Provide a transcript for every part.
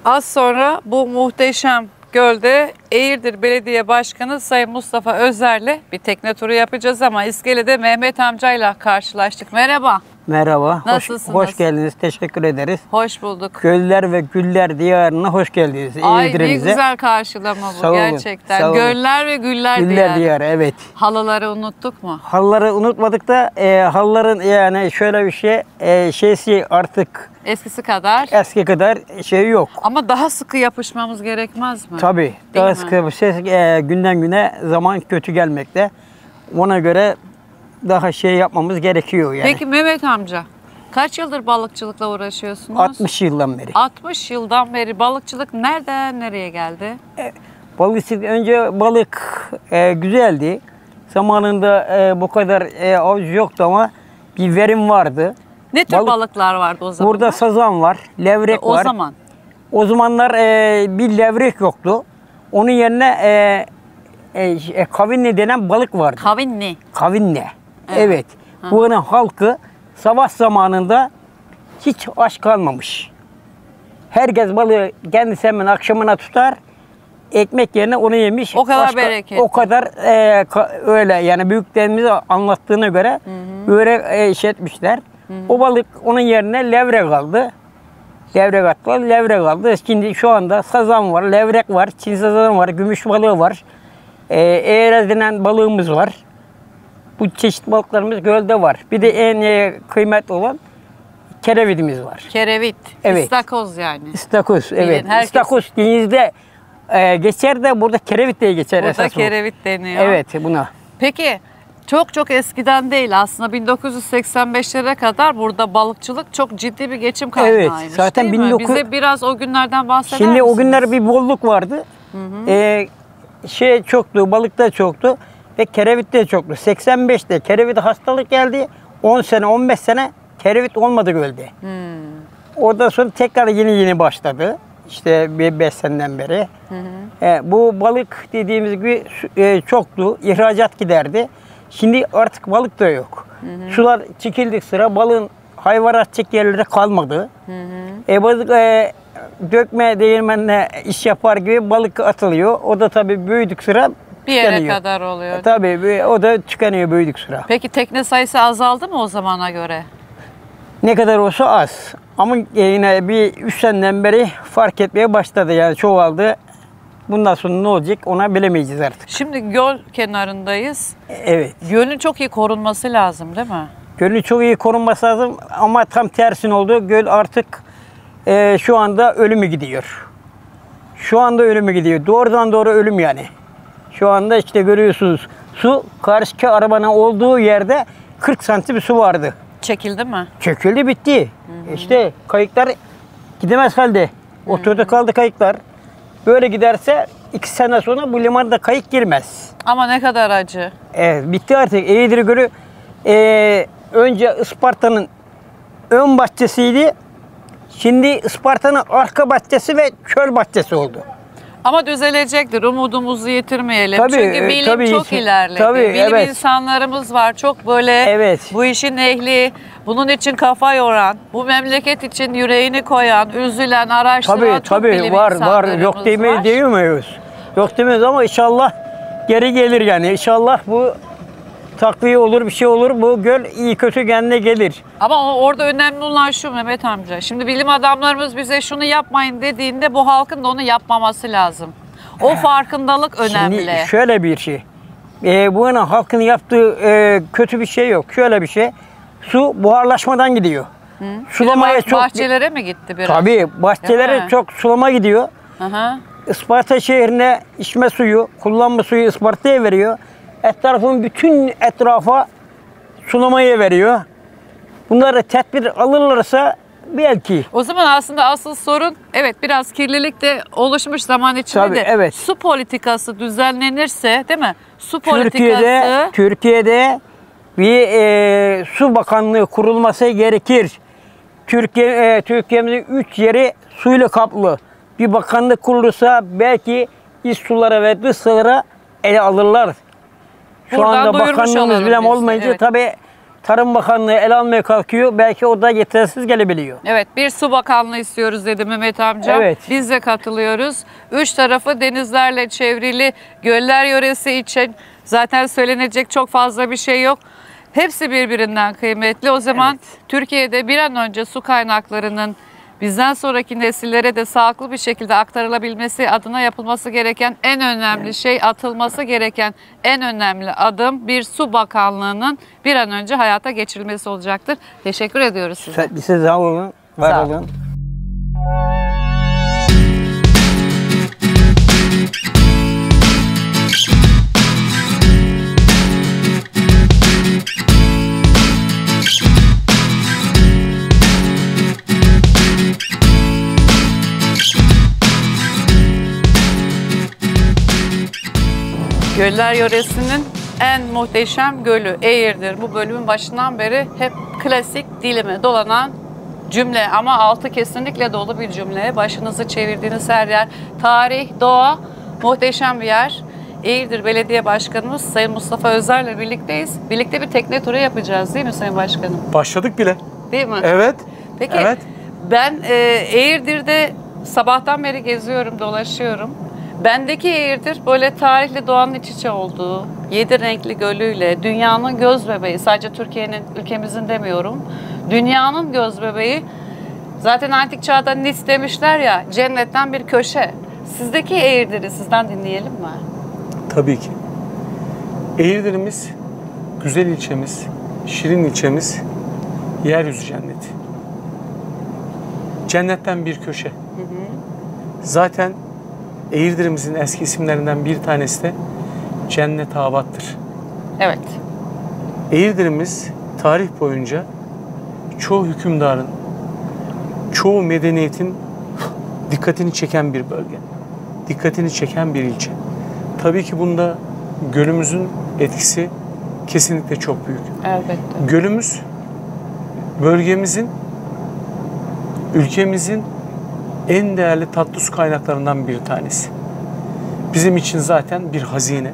Az sonra bu muhteşem gölde Eğirdir Belediye Başkanı Sayın Mustafa Özer'le bir tekne turu yapacağız ama iskelede Mehmet amcayla karşılaştık. Merhaba. Merhaba. Nasılsınız? Hoş geldiniz. Teşekkür ederiz. Hoş bulduk. Göller ve güller diyarına hoş geldiniz. Ay ne güzel karşılama bu. Sağ olun, gerçekten. Sağ olun. Göller ve güller diyarı. Evet. Halıları unuttuk mu? Halıları unutmadık da halıların yani şöyle bir şeysi artık eskisi kadar. Eski kadar şey yok. Ama daha sıkı yapışmamız gerekmez mi? Tabii. Daha sıkı günden güne zaman kötü gelmekte. Ona göre daha şey yapmamız gerekiyor yani. Peki Mehmet amca, kaç yıldır balıkçılıkla uğraşıyorsunuz? 60 yıldan beri. 60 yıldan beri balıkçılık nereden nereye geldi? Balıkçılık önce balık güzeldi. Zamanında bu kadar avcı yoktu ama bir verim vardı. Ne tür balıklar vardı o zaman? Burada sazan var, levrek var. O zaman? O zamanlar bir levrek yoktu. Onun yerine kavinli denen balık vardı. Kavinli? Kavinli. Evet. Buranın halkı savaş zamanında hiç aç kalmamış. Herkes balığı kendisi hemen akşamına tutar. Ekmek yerine onu yemiş. O kadar bereketli. O kadar öyle yani büyüklerimiz anlattığına göre böyle iş etmişler. O balık onun yerine levrek kaldı. Levrek attılar, levrek kaldı. Şimdi şu anda sazan var, levrek var, Çin sazanı var, gümüş balığı var. Eğer denen balığımız var. Bu çeşit balıklarımız gölde var. Bir de en kıymetli olan kerevidimiz var. Kerevit, evet. İstakoz yani. İstakoz, evet. İstakoz denizde geçer de burada kerevit diye geçer esas. Burada kerevit deniyor. Evet buna. Peki çok eskiden değil aslında 1985'lere kadar burada balıkçılık çok ciddi bir geçim kaynağıymış. Evet zaten Bize biraz o günlerden bahseder Şimdi misiniz? O günler bir bolluk vardı. Çoktu, balık da çoktu ve kerevit de çoktu. 85'te kerevit hastalık geldi. 10 sene, 15 sene kerevit olmadı gölde. Oradan sonra tekrar yeni başladı. İşte 5 seneden beri. Bu balık dediğimiz gibi çoktu. İhracat giderdi. Şimdi artık balık da yok. Sular çekildik sıra balığın hayvanatçık yerlere kalmadı. Balık dökme değirmenle iş yapar gibi balık atılıyor. O da tabii büyüdük sıra bir yere kadar oluyor. Tabii o da tükeniyor büyüdük sıra. Peki tekne sayısı azaldı mı o zamana göre? Ne kadar olsa az. Ama yine bir 3 seneden beri fark etmeye başladı yani çoğaldı. Bundan sonra ne olacak ona bilemeyeceğiz artık. Şimdi göl kenarındayız. Evet. Gölün çok iyi korunması lazım değil mi? Gölün çok iyi korunması lazım ama tam tersine oldu. Göl artık şu anda ölümü gidiyor. Şu anda ölümü gidiyor. Doğrudan doğru ölüm yani. Şu anda işte görüyorsunuz su karşıki arabanın olduğu yerde 40 santim su vardı. Çekildi mi? Çekildi bitti. İşte kayıklar gidemez halde. Oturdu kaldı kayıklar. Böyle giderse 2 sene sonra bu limanda kayık girmez. Ama ne kadar acı. Bitti artık. Eğirdir Gölü önce Isparta'nın ön bahçesiydi. Şimdi Isparta'nın arka bahçesi ve çöl bahçesi oldu. Ama düzelecektir. Umudumuzu yitirmeyelim. Tabii, çünkü bilim çok ilerledi. Bilim insanlarımız var. Çok böyle bu işin ehli, bunun için kafa yoran, bu memleket için yüreğini koyan, üzülen, araştıran çok bilim insanlarımız var. Yok demiyoruz. Yok demiyoruz ama inşallah geri gelir yani. İnşallah bu takviye olur, bir şey olur. Bu göl iyi kötü kendine gelir. Ama orada önemli olan şu Mehmet amca. Şimdi bilim adamlarımız bize şunu yapmayın dediğinde bu halkın da onu yapmaması lazım. O farkındalık önemli. Şimdi şöyle bir şey. Bu halkın yaptığı kötü bir şey yok. Şöyle bir şey. Su buharlaşmadan gidiyor. Sulamaya çok... Bahçelere mi gitti biraz? Tabii bahçelere çok sulama gidiyor. Isparta şehrine içme suyu, kullanma suyu Isparta'ya veriyor. Etrafın bütün etrafa sulamaya veriyor. Bunları tedbir alırlarsa belki. O zaman aslında asıl sorun biraz kirlilik de oluşmuş zaman içinde tabii, de su politikası düzenlenirse değil mi? Su politikası. Türkiye'de bir su bakanlığı kurulması gerekir. Türkiye'mizin 3 yeri suyla kaplı. Bir bakanlık kurulursa belki iç sulara ve dış sulara ele alırlar. Şu anda bakanlığımız bile olmayınca Tarım Bakanlığı el almaya kalkıyor. Belki o da yetersiz gelebiliyor. Evet, bir su bakanlığı istiyoruz dedi Mehmet amca. Evet. Biz de katılıyoruz. 3 tarafı denizlerle çevrili Göller yöresi için zaten söylenecek çok fazla bir şey yok. Hepsi birbirinden kıymetli. O zaman Türkiye'de bir an önce su kaynaklarının bizden sonraki nesillere de sağlıklı bir şekilde aktarılabilmesi adına yapılması gereken en önemli şey, atılması gereken en önemli adım bir su bakanlığının bir an önce hayata geçirilmesi olacaktır. Teşekkür ediyoruz size. Size sağ olun, var olun. Göller yöresinin en muhteşem gölü Eğirdir. Bu bölümün başından beri hep klasik dilime dolanan cümle ama altı kesinlikle dolu bir cümle. Başınızı çevirdiğiniz her yer tarih, doğa, muhteşem bir yer. Eğirdir Belediye Başkanımız Sayın Mustafa Özer'le birlikteyiz. Birlikte bir tekne turu yapacağız değil mi Sayın Başkanım? Başladık bile. Değil mi? Evet. Peki evet. Ben Eğirdir'de sabahtan beri geziyorum, dolaşıyorum. Bendeki Eğirdir böyle tarihli doğanın iç içe olduğu, 7 renkli gölüyle, dünyanın göz bebeği, sadece Türkiye'nin, ülkemizin demiyorum, dünyanın göz bebeği. Zaten antik çağda Nis demişler ya, cennetten bir köşe. Sizdeki Eğirdir'i sizden dinleyelim mi? Tabii ki. Eğirdir'imiz, güzel ilçemiz, şirin ilçemiz, yeryüzü cenneti. Cennetten bir köşe. Zaten Eğirdir'imizin eski isimlerinden bir tanesi de Cennet Abat'tır. Evet. Eğirdir'imiz tarih boyunca çoğu hükümdarın, çoğu medeniyetin dikkatini çeken bir bölge. Dikkatini çeken bir ilçe. Tabii ki bunda gölümüzün etkisi kesinlikle çok büyük. Elbette. Gölümüz bölgemizin, ülkemizin en değerli tatlı su kaynaklarından bir tanesi. Bizim için zaten bir hazine.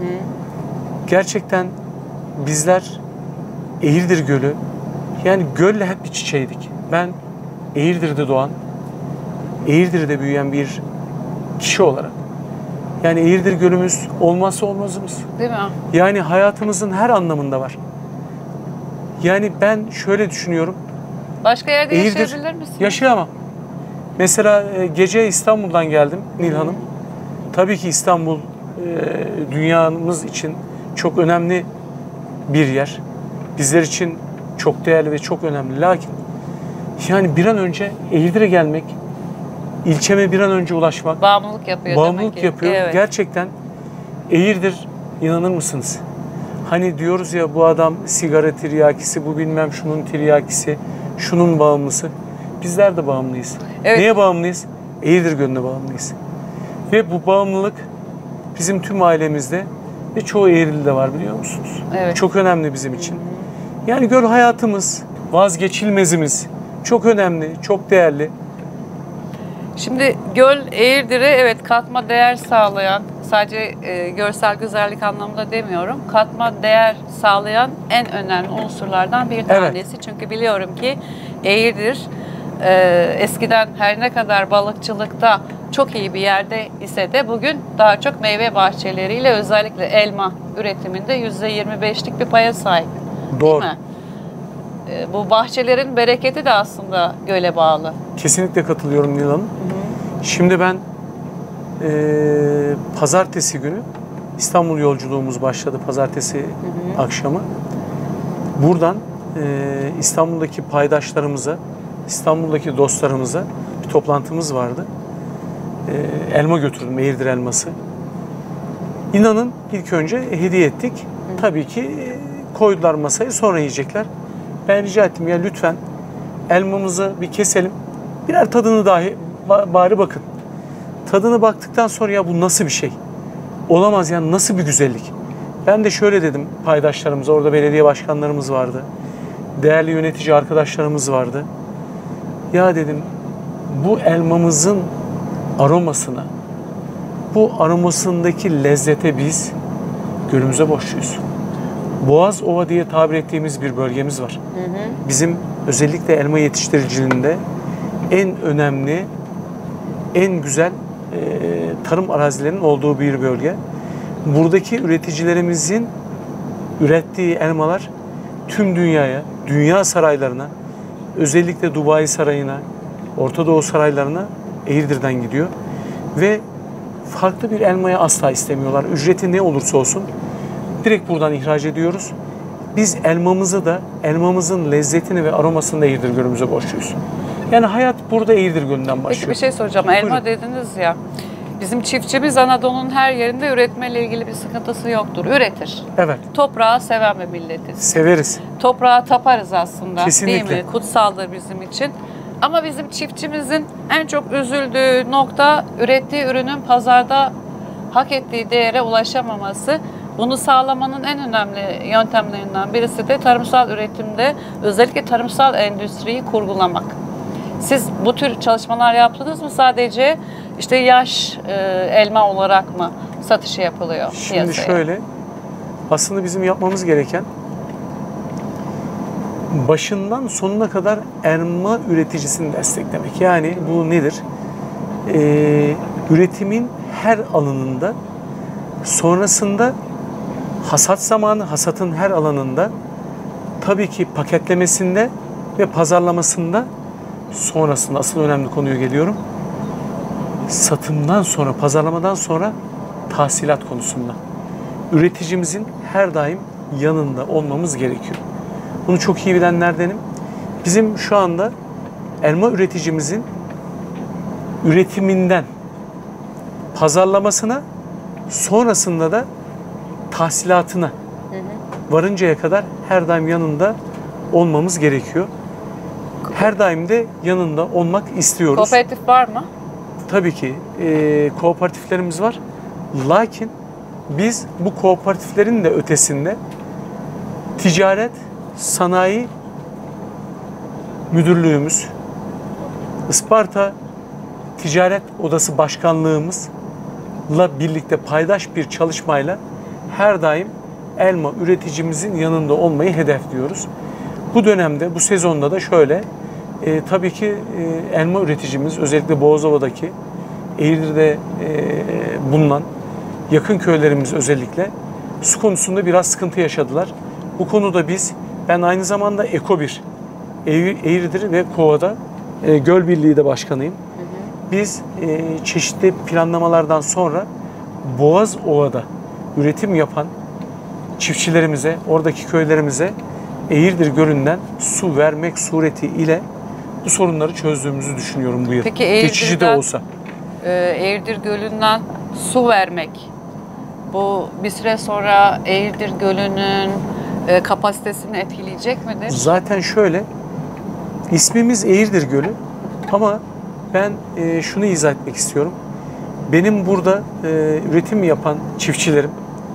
Gerçekten bizler Eğirdir Gölü, yani gölle hep iç içeydik. Ben Eğirdir'de doğan, Eğirdir'de büyüyen bir kişi olarak, yani Eğirdir Gölümüz olmazsa olmazımız. Değil mi? Yani hayatımızın her anlamında var. Yani ben şöyle düşünüyorum. Başka yerde Eğirdir, yaşayabilir misiniz? yaşayamam. Mesela gece İstanbul'dan geldim Nil Hanım. Tabii ki İstanbul dünyamız için çok önemli bir yer. Bizler için çok değerli ve çok önemli. Lakin yani bir an önce Eğirdir'e gelmek, ilçeme bir an önce ulaşmak. Bağımlılık yapıyor bağımlılık demek ki. yapıyor. Evet. Gerçekten Eğirdir, inanır mısınız? Hani diyoruz ya, bu adam sigara tiryakisi, bu bilmem şunun tiryakisi, şunun bağımlısı. Bizler de bağımlıyız. Evet. Neye bağımlıyız? Eğirdir Gölü'ne bağımlıyız. Ve bu bağımlılık bizim tüm ailemizde ve çoğu Eğirdir'de var, biliyor musunuz? Evet. Çok önemli bizim için. Yani göl hayatımız, vazgeçilmezimiz. Çok önemli, çok değerli. Şimdi göl Eğirdir'e evet katma değer sağlayan, sadece görsel güzellik anlamında demiyorum, katma değer sağlayan en önemli unsurlardan bir tanesi. Evet. Çünkü biliyorum ki Eğirdir eskiden her ne kadar balıkçılıkta çok iyi bir yerde ise de bugün daha çok meyve bahçeleriyle özellikle elma üretiminde %25'lik bir paya sahip. Doğru. Değil mi? Bu bahçelerin bereketi de aslında göle bağlı. Kesinlikle katılıyorum Nil Hanım. Şimdi ben pazartesi günü İstanbul yolculuğumuz başladı, pazartesi akşamı. Buradan İstanbul'daki paydaşlarımıza, İstanbul'daki dostlarımıza bir toplantımız vardı. Elma götürdüm, Eğirdir elması. İnanın ilk önce hediye ettik. Tabii ki koydular masaya, sonra yiyecekler. Ben rica ettim, ya lütfen elmamızı bir keselim. Birer tadını dahi bari bakın. Tadını baktıktan sonra ya bu nasıl bir şey? Olamaz yani, nasıl bir güzellik? Ben de şöyle dedim paydaşlarımıza, orada belediye başkanlarımız vardı. Değerli yönetici arkadaşlarımız vardı. Ya dedim, bu elmamızın aromasına, bu aromasındaki lezzete biz gölümüze borçluyuz. Boğazova diye tabir ettiğimiz bir bölgemiz var. Bizim özellikle elma yetiştiriciliğinde en önemli, en güzel tarım arazilerinin olduğu bir bölge. Buradaki üreticilerimizin ürettiği elmalar tüm dünyaya, dünya saraylarına, özellikle Dubai Sarayı'na, Orta Doğu saraylarına Eğirdir'den gidiyor. Ve farklı bir elmaya asla istemiyorlar. Ücreti ne olursa olsun direkt buradan ihraç ediyoruz. Biz elmamızı da, elmamızın lezzetini ve aromasını da Eğirdir Gölü'müze borçluyuz. Yani hayat burada Eğirdir Gölü'nden başlıyor. Peki bir şey soracağım. Elma dediniz ya. Bizim çiftçimiz Anadolu'nun her yerinde üretmeyle ilgili bir sıkıntısı yoktur. Üretir. Evet. Toprağı seven bir milletiz. Severiz. Toprağa taparız aslında. Kesinlikle. Değil mi? Kutsaldır bizim için. Ama bizim çiftçimizin en çok üzüldüğü nokta ürettiği ürünün pazarda hak ettiği değere ulaşamaması. Bunu sağlamanın en önemli yöntemlerinden birisi de tarımsal üretimde özellikle tarımsal endüstriyi kurgulamak. Siz bu tür çalışmalar yaptınız mı? Sadece işte yaş elma olarak mı satışı yapılıyor Şimdi şöyle, aslında bizim yapmamız gereken başından sonuna kadar elma üreticisini desteklemek. Yani bu nedir? Üretimin her alanında, sonrasında hasat zamanı, hasatın her alanında, tabii ki paketlemesinde ve pazarlamasında, sonrasında asıl önemli konuya geliyorum. Satımdan sonra, pazarlamadan sonra tahsilat konusunda. Üreticimizin her daim yanında olmamız gerekiyor. Bunu çok iyi bilenlerdenim. Bizim şu anda elma üreticimizin üretiminden pazarlamasına, sonrasında da tahsilatına varıncaya kadar her daim yanında olmamız gerekiyor. Her daim de yanında olmak istiyoruz. Kooperatif var mı? Tabii ki kooperatiflerimiz var. Lakin biz bu kooperatiflerin de ötesinde ticaret, sanayi müdürlüğümüz, Isparta Ticaret Odası Başkanlığımızla birlikte paydaş bir çalışmayla her daim elma üreticimizin yanında olmayı hedefliyoruz. Bu dönemde, bu sezonda da şöyle, tabii ki elma üreticimiz, özellikle Boğazova'daki, Eğirdir'de bulunan yakın köylerimiz özellikle su konusunda biraz sıkıntı yaşadılar. Bu konuda ben aynı zamanda Eko1, Eğirdir ve Kova'da Göl Birliği de başkanıyım. Biz çeşitli planlamalardan sonra Boğazova'da üretim yapan çiftçilerimize, oradaki köylerimize Eğirdir Gölü'nden su vermek suretiyle bu sorunları çözdüğümüzü düşünüyorum bu yıl. Peki Eğirdir'den, geçici de olsa. Eğirdir Gölü'nden su vermek, bu bir süre sonra Eğirdir Gölü'nün kapasitesini etkileyecek midir? Zaten şöyle, ismimiz Eğirdir Gölü ama ben şunu izah etmek istiyorum. Benim burada üretim yapan çiftçilerim,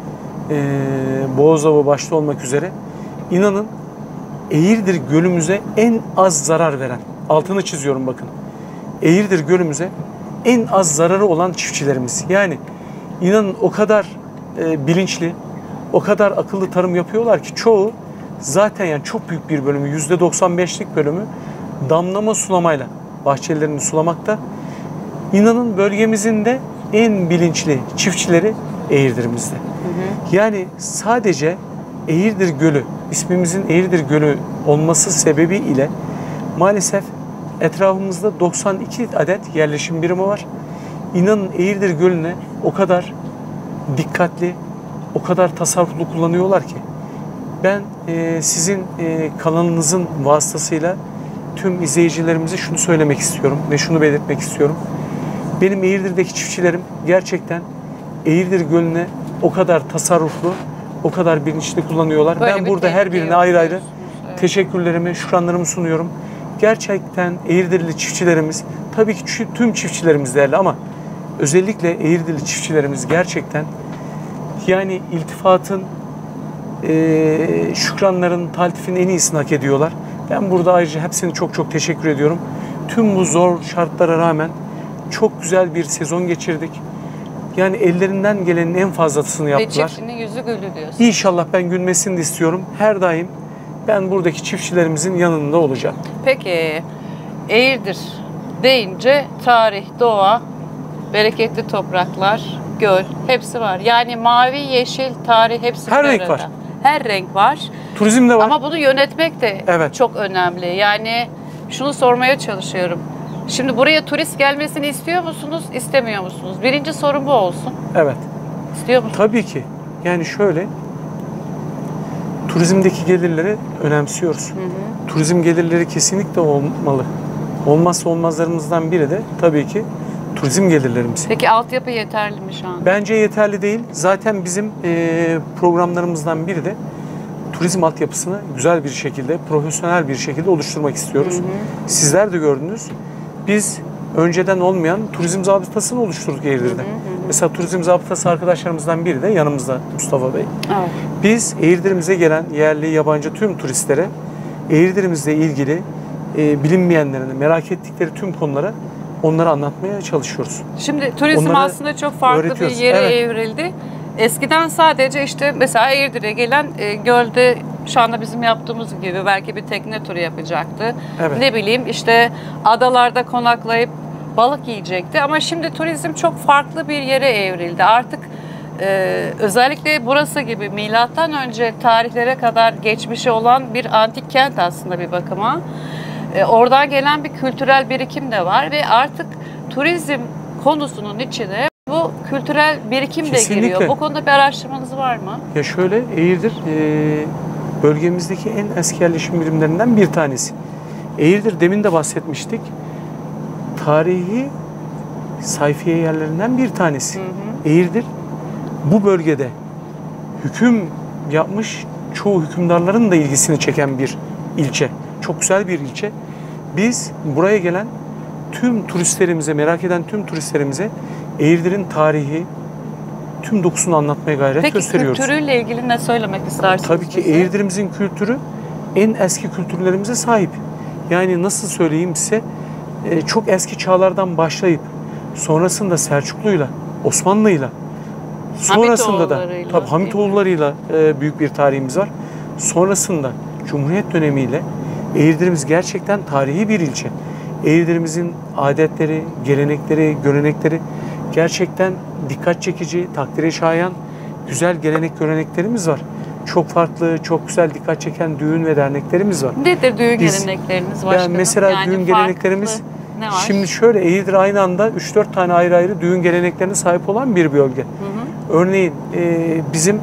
Boğazova başta olmak üzere, inanın Eğirdir Gölü'müze en az zarar veren, altını çiziyorum bakın, Eğirdir Gölü'müze en az zararı olan çiftçilerimiz. Yani inanın o kadar bilinçli, o kadar akıllı tarım yapıyorlar ki çoğu zaten, yani çok büyük bir bölümü, %95'lik bölümü damlama sulamayla bahçelerini sulamakta. İnanın bölgemizin de en bilinçli çiftçileri Eğirdir'imizde. Yani sadece Eğirdir Gölü, ismimizin Eğirdir Gölü olması sebebiyle maalesef etrafımızda 92 adet yerleşim birimi var. İnanın Eğirdir Gölü'ne o kadar dikkatli, o kadar tasarruflu kullanıyorlar ki. Ben sizin kanalınızın vasıtasıyla tüm izleyicilerimize şunu söylemek istiyorum ve şunu belirtmek istiyorum. Benim Eğirdir'deki çiftçilerim gerçekten Eğirdir Gölü'ne o kadar tasarruflu, o kadar bilinçli kullanıyorlar. Böyle ben burada her birine ayrı ayrı teşekkürlerimi, şükranlarımı sunuyorum. Gerçekten Eğirdirli çiftçilerimiz, tabii ki tüm çiftçilerimiz değerli ama özellikle Eğirdirli çiftçilerimiz gerçekten, yani iltifatın, şükranların, taltifin en iyisini hak ediyorlar. Ben burada ayrıca hepsine çok çok teşekkür ediyorum. Tüm bu zor şartlara rağmen çok güzel bir sezon geçirdik. Yani ellerinden gelenin en fazlasını yaptılar. Ve çiftçinin yüzü gülü diyorsun. İnşallah ben gülmesini de istiyorum. Her daim ben buradaki çiftçilerimizin yanında olacağım. Peki Eğirdir deyince tarih, doğa, bereketli topraklar, göl hepsi var. Yani mavi, yeşil, tarih hepsi Her bir renk arada. var. Her renk var. Turizm de var. Ama bunu yönetmek de Evet. çok önemli. Yani şunu sormaya çalışıyorum. Şimdi buraya turist gelmesini istiyor musunuz, istemiyor musunuz? Birinci sorum bu olsun. Evet. İstiyor musunuz? Tabii ki. Yani şöyle, turizmdeki gelirleri önemsiyoruz. Turizm gelirleri kesinlikle olmalı. Olmazsa olmazlarımızdan biri de tabii ki turizm gelirlerimiz. Peki altyapı yeterli mi şu an? Bence yeterli değil. Zaten bizim programlarımızdan biri de turizm altyapısını güzel bir şekilde, profesyonel bir şekilde oluşturmak istiyoruz. Sizler de gördünüz. Biz önceden olmayan turizm zabıtasını oluşturduk Eğirdir'de. Mesela turizm zabıtası arkadaşlarımızdan biri de yanımızda, Mustafa Bey. Evet. Biz Eğirdir'imize gelen yerli, yabancı tüm turistlere Eğirdir'imizle ilgili bilinmeyenlerine, merak ettikleri tüm konulara onlara anlatmaya çalışıyoruz. Şimdi turizm Onlara aslında çok farklı bir öğretiyoruz. yere Evet. evrildi. Eskiden sadece işte mesela Eğirdir'e gelen gölde şu anda bizim yaptığımız gibi belki bir tekne turu yapacaktı. Evet. Ne bileyim işte adalarda konaklayıp balık yiyecekti. Ama şimdi turizm çok farklı bir yere evrildi. Artık özellikle burası gibi milattan önce tarihlere kadar geçmişi olan bir antik kent aslında bir bakıma. Oradan gelen bir kültürel birikim de var ve artık turizm konusunun içine bu kültürel birikim Kesinlikle. de giriyor. Bu konuda bir araştırmanız var mı? Ya şöyle, Eğirdir bölgemizdeki en eski yerleşim birimlerinden bir tanesi. Eğirdir, demin de bahsetmiştik, tarihi sayfiye yerlerinden bir tanesi. Eğirdir bu bölgede hüküm yapmış çoğu hükümdarların da ilgisini çeken bir ilçe. Çok güzel bir ilçe. Biz buraya gelen tüm turistlerimize, merak eden tüm turistlerimize Eğirdir'in tarihi, tüm dokusunu anlatmaya gayret gösteriyoruz. Peki kültürüyle ilgili ne söylemek istersiniz? Tabii ki bize? Eğirdir'imizin kültürü en eski kültürlerimize sahip. Yani nasıl söyleyeyim size, çok eski çağlardan başlayıp sonrasında Selçuklu'yla, Osmanlı'yla, sonrasında da tabii Hamitoğulları'yla büyük bir tarihimiz var. Sonrasında Cumhuriyet dönemiyle Eğirdir'imiz gerçekten tarihi bir ilçe. Eğirdir'imizin adetleri, gelenekleri, görenekleri gerçekten dikkat çekici, takdire şayan güzel gelenek göreneklerimiz var. Çok farklı, çok güzel dikkat çeken düğün ve derneklerimiz var. Nedir düğün gelenekleriniz başkanım? Yani mesela düğün geleneklerimiz, ne var? şimdi şöyle, Eğirdir aynı anda 3-4 tane ayrı ayrı düğün geleneklerine sahip olan bir bölge. Örneğin bizim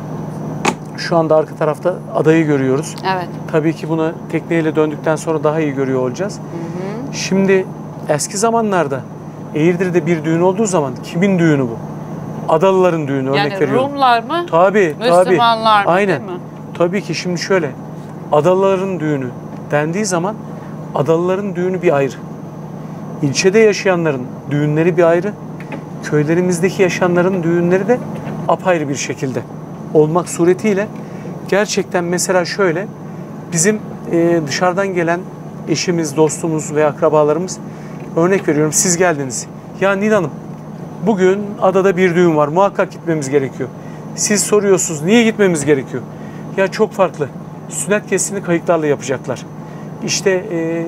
şu anda arka tarafta adayı görüyoruz. Evet. Tabii ki bunu tekneyle döndükten sonra daha iyi görüyor olacağız. Şimdi eski zamanlarda Eğirdir'de bir düğün olduğu zaman kimin düğünü bu? Adalıların düğünü, örnek Yani veriyorum. Rumlar mı? Tabii, Müslümanlar mı? Aynen. Değil mi? Tabii ki şimdi şöyle, Adalıların düğünü dendiği zaman Adalıların düğünü bir ayrı. İlçede yaşayanların düğünleri bir ayrı. Köylerimizdeki yaşayanların düğünleri de apayrı bir şekilde olmak suretiyle gerçekten mesela şöyle, bizim dışarıdan gelen eşimiz, dostumuz ve akrabalarımız, örnek veriyorum, siz geldiniz. Ya Nil Hanım, bugün adada bir düğün var, muhakkak gitmemiz gerekiyor. Siz soruyorsunuz, niye gitmemiz gerekiyor? Ya çok farklı. Sünnet kesini kayıklarla yapacaklar. İşte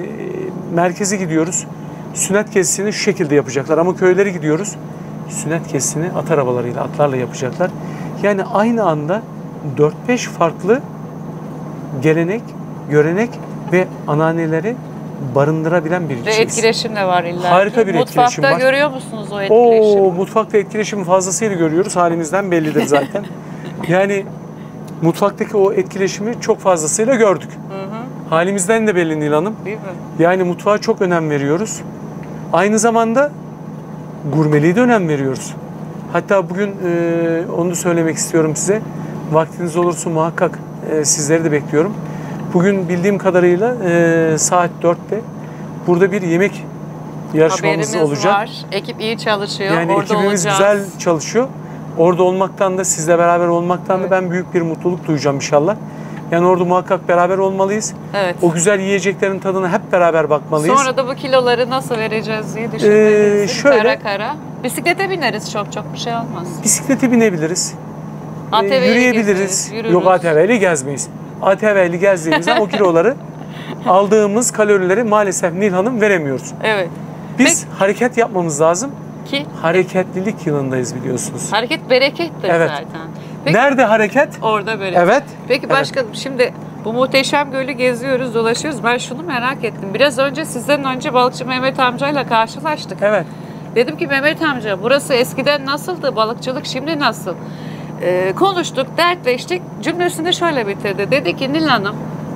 merkeze gidiyoruz, sünnet kesini şu şekilde yapacaklar. Ama köylere gidiyoruz, sünnet kesini at arabalarıyla, atlarla yapacaklar. Yani aynı anda 4-5 farklı gelenek, görenek ve ananeleri barındırabilen bir ilçeyiz. Ve etkileşim de var illa. Harika bir etkileşim var. Mutfakta görüyor musunuz o etkileşimi? Mutfakta etkileşimi fazlasıyla görüyoruz. Halimizden bellidir zaten. Yani mutfaktaki o etkileşimi çok fazlasıyla gördük. Halimizden de belli Nil Hanım. Değil mi? Yani mutfağa çok önem veriyoruz. Aynı zamanda gurmeliğe de önem veriyoruz. Hatta bugün onu da söylemek istiyorum size. Vaktiniz olursa muhakkak sizleri de bekliyorum. Bugün bildiğim kadarıyla saat 4'te burada bir yemek yarışmamız Haberimiz olacak. var. Ekip iyi çalışıyor. Yani Orada ekibimiz olacağız. güzel çalışıyor. Orada olmaktan da, sizle beraber olmaktan da ben büyük bir mutluluk duyacağım inşallah. Yani orada muhakkak beraber olmalıyız. Evet. O güzel yiyeceklerin tadına hep beraber bakmalıyız. Sonra da bu kiloları nasıl vereceğiz diye düşündüğünüz için şöyle, kara kara. Bisiklete bineriz çok bir şey olmaz. Bisiklete binebiliriz. Yürüyebiliriz. Yok ATV ile gezmeyiz. ATV ile gezdiğimizde o kiloları aldığımız kalorileri maalesef Nil Hanım veremiyoruz. Evet. Biz hareket yapmamız lazım. Ki hareketlilik yılındayız biliyorsunuz. Hareket berekettir zaten. Peki, nerede hareket? Orada bereket. Evet. Peki başkanım şimdi bu muhteşem gölü geziyoruz, dolaşıyoruz. Ben şunu merak ettim. Biraz önce sizden önce balıkçı Mehmet amcayla karşılaştık. Evet. Dedim ki Mehmet amca burası eskiden nasıldı? Balıkçılık şimdi nasıl? Konuştuk, dertleştik. Cümlesini şöyle bitirdi. Dedi ki Nil Hanım,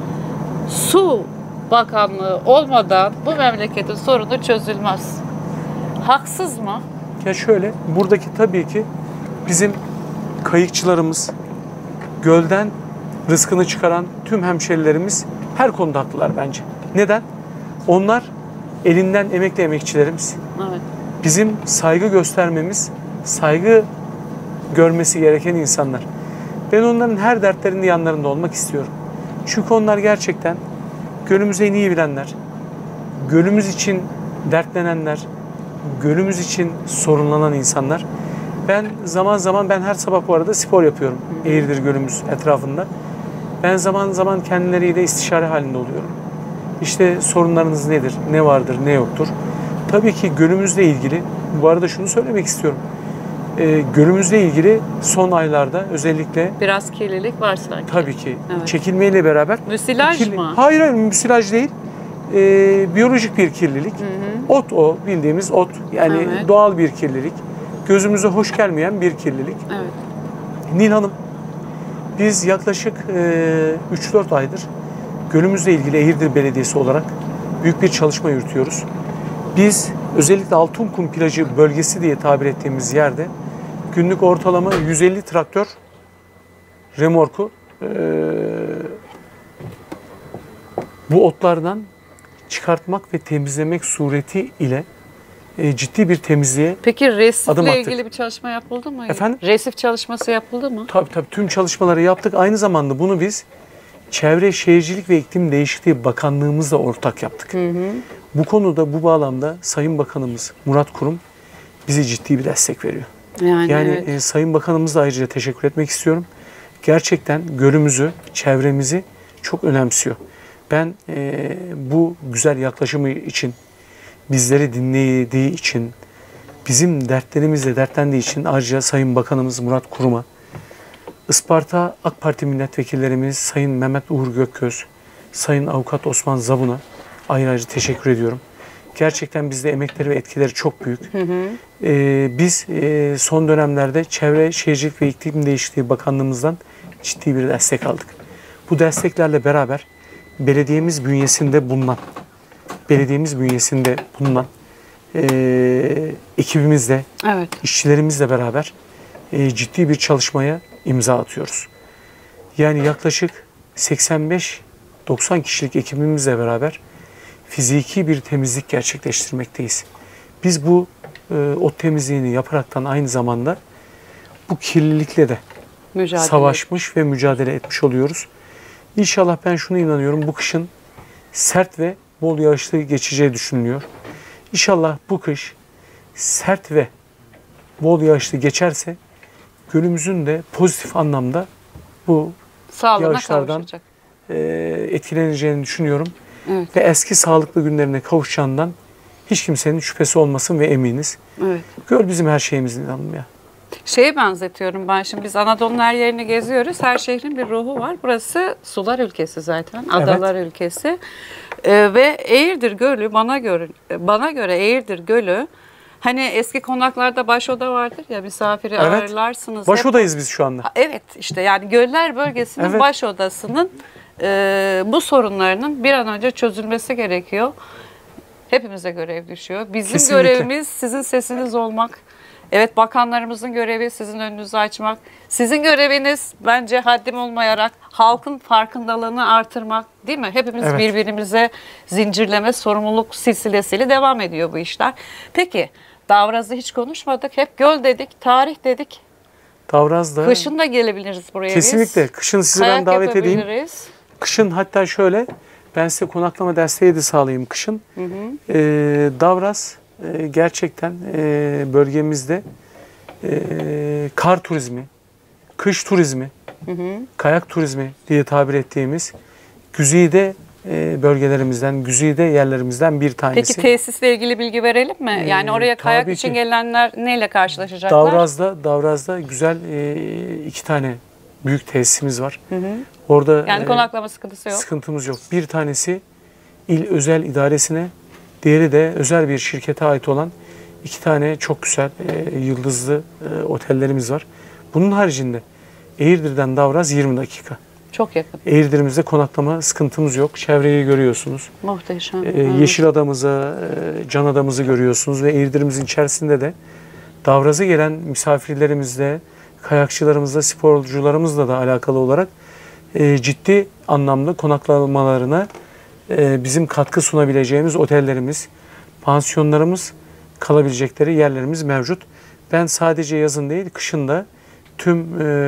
Su Bakanlığı olmadan bu memleketin sorunu çözülmez. Haksız mı? Ya şöyle, buradaki tabii ki bizim kayıkçılarımız, gölden rızkını çıkaran tüm hemşerilerimiz her konuda haklılar bence. Neden? Onlar elinden emekli emekçilerimiz. Evet. Bizim saygı göstermemiz, saygı görmesi gereken insanlar. Ben onların her dertlerinde yanlarında olmak istiyorum. Çünkü onlar gerçekten gölümüzü en iyi bilenler, gölümüz için dertlenenler, gölümüz için sorunlanan insanlar. Ben zaman zaman her sabah bu arada spor yapıyorum. Eğirdir Gölümüz etrafında. Ben zaman zaman kendileriyle istişare halinde oluyorum. İşte sorunlarınız nedir, ne vardır, ne yoktur. Tabii ki gölümüzle ilgili, bu arada şunu söylemek istiyorum. Gölümüzle ilgili son aylarda özellikle biraz kirlilik var sanki. Tabii ki. Evet. Çekilmeyle beraber. Müsilaj mı? Hayır, müsilaj değil. Biyolojik bir kirlilik. Ot o, bildiğimiz ot. Yani doğal bir kirlilik. Gözümüze hoş gelmeyen bir kirlilik. Evet. Nil Hanım, biz yaklaşık 3-4 aydır gölümüzle ilgili Eğirdir Belediyesi olarak büyük bir çalışma yürütüyoruz. Biz özellikle Altınkum plajı bölgesi diye tabir ettiğimiz yerde günlük ortalama 150 traktör remorku bu otlardan çıkartmak ve temizlemek sureti ile ciddi bir temizliğe Peki adım resifle attık. ilgili bir çalışma yapıldı mı? Efendim? Resif çalışması yapıldı mı? Tabii tüm çalışmaları yaptık. Aynı zamanda bunu biz Çevre Şehircilik ve İklim Değişikliği Bakanlığımızla ortak yaptık. Bu konuda, bu bağlamda Sayın Bakanımız Murat Kurum bize ciddi bir destek veriyor. Yani evet. Sayın Bakanımızla ayrıca teşekkür etmek istiyorum. Gerçekten gölümüzü, çevremizi çok önemsiyor. Ben bu güzel yaklaşımı için, bizleri dinlediği için, bizim dertlerimizle dertlendiği için ayrıca Sayın Bakanımız Murat Kurum'a, Isparta AK Parti milletvekillerimiz Sayın Mehmet Uğur Gökköz, Sayın Avukat Osman Zabun'a ayrıca teşekkür ediyorum. Gerçekten bizde emekleri ve etkileri çok büyük. Biz son dönemlerde Çevre Şehircilik ve İklim Değişikliği Bakanlığımızdan ciddi bir destek aldık. Bu desteklerle beraber belediyemiz bünyesinde bulunan ekibimizle, işçilerimizle beraber ciddi bir çalışmaya imza atıyoruz. Yani yaklaşık 85-90 kişilik ekibimizle beraber fiziki bir temizlik gerçekleştirmekteyiz. Biz bu ot temizliğini yaparaktan aynı zamanda bu kirlilikle de savaşmış ve mücadele etmiş oluyoruz. İnşallah ben şuna inanıyorum, bu kışın sert ve bol yağışlı geçeceği düşünülüyor. İnşallah bu kış sert ve bol yağışlı geçerse gölümüzün de pozitif anlamda bu yağışlardan etkileneceğini düşünüyorum. Evet. Ve eski sağlıklı günlerine kavuşacağından hiç kimsenin şüphesi olmasın ve eminiz. Evet. Göl bizim her şeyimiz inanın ya. Şeye benzetiyorum ben şimdi, biz Anadolu'nun her yerini geziyoruz. Her şehrin bir ruhu var. Burası sular ülkesi zaten, adalar ülkesi. Ve Eğirdir Gölü bana göre Eğirdir Gölü, hani eski konaklarda başoda vardır ya, misafiri ağırlarsınız. Başodayız biz şu anda. Evet, işte yani göller bölgesinin başodasının bu sorunlarının bir an önce çözülmesi gerekiyor. Hepimize görev düşüyor. Bizim görevimiz sizin sesiniz olmak. Evet, bakanlarımızın görevi sizin önünüzü açmak. Sizin göreviniz bence haddim olmayarak halkın farkındalığını artırmak, değil mi? Hepimiz birbirimize zincirleme, sorumluluk silsilesiyle devam ediyor bu işler. Peki, Davraz'ı hiç konuşmadık. Hep göl dedik, tarih dedik. Davraz'da. Kışın da gelebiliriz buraya. Kesinlikle. Kışın sizi ben davet edeyim. Kışın hatta şöyle, ben size konaklama desteği de sağlayayım kışın. Davraz gerçekten bölgemizde kar turizmi, kış turizmi, kayak turizmi diye tabir ettiğimiz güzide bölgelerimizden, güzide yerlerimizden bir tanesi. Peki tesisle ilgili bilgi verelim mi? Yani oraya kayak için gelenler neyle karşılaşacaklar? Davraz'da güzel 2 tane büyük tesisimiz var. Orada yani konaklama sıkıntısı yok. Sıkıntımız yok. Bir tanesi il özel idaresine, diğeri de özel bir şirkete ait olan 2 tane çok güzel yıldızlı otellerimiz var. Bunun haricinde Eğirdir'den Davraz 20 dakika. Çok yakın. Eğirdir'imizde konaklama sıkıntımız yok. Çevreyi görüyorsunuz. Muhteşem. Yeşilada'mızı, Canada'mızı görüyorsunuz ve Eğirdir'imizin içerisinde de Davraz'a gelen misafirlerimizle, kayakçılarımızla, sporcularımızla da alakalı olarak ciddi anlamda konaklamalarına bizim katkı sunabileceğimiz otellerimiz, pansiyonlarımız, kalabilecekleri yerlerimiz mevcut. Ben sadece yazın değil, kışın da tüm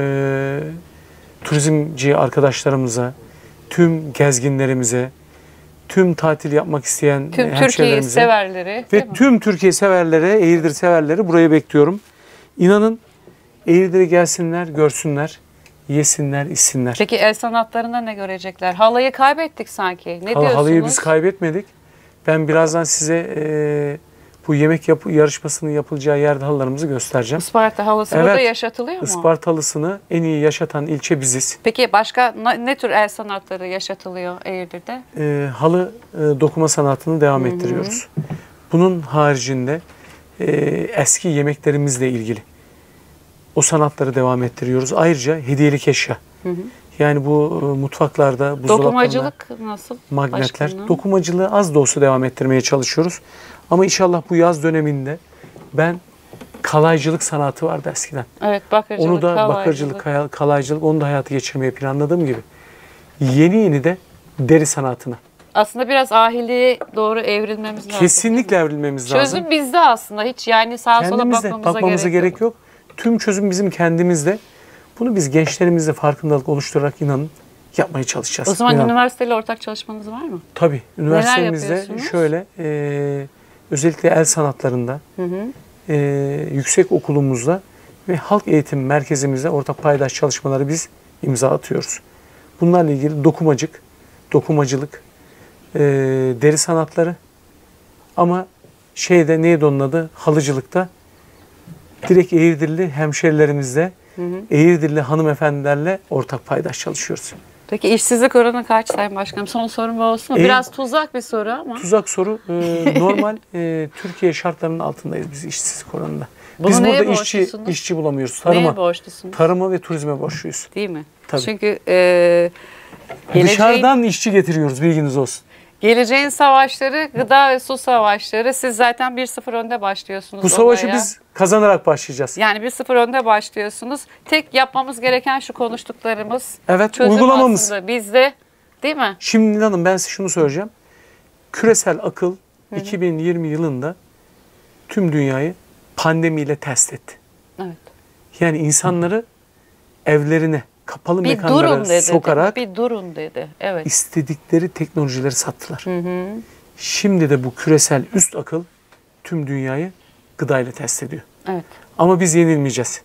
turizmci arkadaşlarımıza, tüm gezginlerimize, tüm tatil yapmak isteyen tüm Türkiye severleri ve tüm Türkiye severlere, Eğirdir severleri buraya bekliyorum. İnanın Eğirdir'e gelsinler, görsünler, yesinler, içsinler. Peki el sanatlarında ne görecekler? Halayı kaybettik sanki. Ne diyorsunuz? Halıyı biz kaybetmedik. Ben birazdan size bu yemek yarışmasının yapılacağı yerde halılarımızı göstereceğim. Isparta halısı burada yaşatılıyor mu? Isparta halısını en iyi yaşatan ilçe biziz. Peki başka ne tür el sanatları yaşatılıyor Eğirdir'de? Halı dokuma sanatını devam ettiriyoruz. Bunun haricinde eski yemeklerimizle ilgili o sanatları devam ettiriyoruz. Ayrıca hediyelik eşya. Yani bu mutfaklarda, buzdolaplarında dokumacılık nasıl? Magnetler. Başkanım. Dokumacılığı az da olsa devam ettirmeye çalışıyoruz. Ama inşallah bu yaz döneminde ben kalaycılık sanatı vardı eskiden. Evet, bakırcılık, onu da kalaycılık. kalaycılık, onu da hayata geçirmeyi planladığım gibi. Yeni de deri sanatına. Aslında biraz ahiliğe doğru evrilmemiz lazım. Kesinlikle evrilmemiz lazım. Çözüm bizde aslında. Hiç yani sağa sola bakmamıza gerek yok. Tüm çözüm bizim kendimizde. Bunu biz gençlerimizle farkındalık oluşturarak inanın yapmaya çalışacağız. O zaman üniversiteyle ortak çalışmanız var mı? Tabii. Üniversitemizde şöyle özellikle el sanatlarında yüksek okulumuzda ve halk eğitim merkezimizde ortak paydaş çalışmaları biz imza atıyoruz. Bunlarla ilgili dokumacılık, deri sanatları ama neydi onun adı? Halıcılıkta direkt Eğirdirli hemşerilerimizle, Eğirdirli hanımefendilerle ortak paydaş çalışıyoruz. Peki işsizlik oranı kaç Sayın Başkanım? Son sorum bu olsun. Biraz tuzak bir soru ama. Tuzak soru. Normal Türkiye şartlarının altındayız biz işsizlik oranında. Bunu biz burada borçlusunuz? işçi bulamıyoruz. Neye borçlusunuz? Tarıma ve turizme borçluyuz. Değil mi? Tabii. Çünkü dışarıdan işçi getiriyoruz, bilginiz olsun. Geleceğin savaşları, gıda ve su savaşları. Siz zaten 1-0 önde başlıyorsunuz. Bu savaşı biz kazanarak başlayacağız. Yani 1-0 önde başlıyorsunuz. Tek yapmamız gereken şu konuştuklarımız. Evet, çözüm uygulamamız. aslında bizde, değil mi? Şimdi inanın ben size şunu söyleyeceğim. Küresel akıl 2020 yılında tüm dünyayı pandemiyle test etti. Evet. Yani insanları evlerine, kapalı Bir mekanlara durun dedi. sokarak Bir durun dedi. Evet. istedikleri teknolojileri sattılar. Şimdi de bu küresel üst akıl tüm dünyayı gıdayla test ediyor. Evet. Ama biz yenilmeyeceğiz.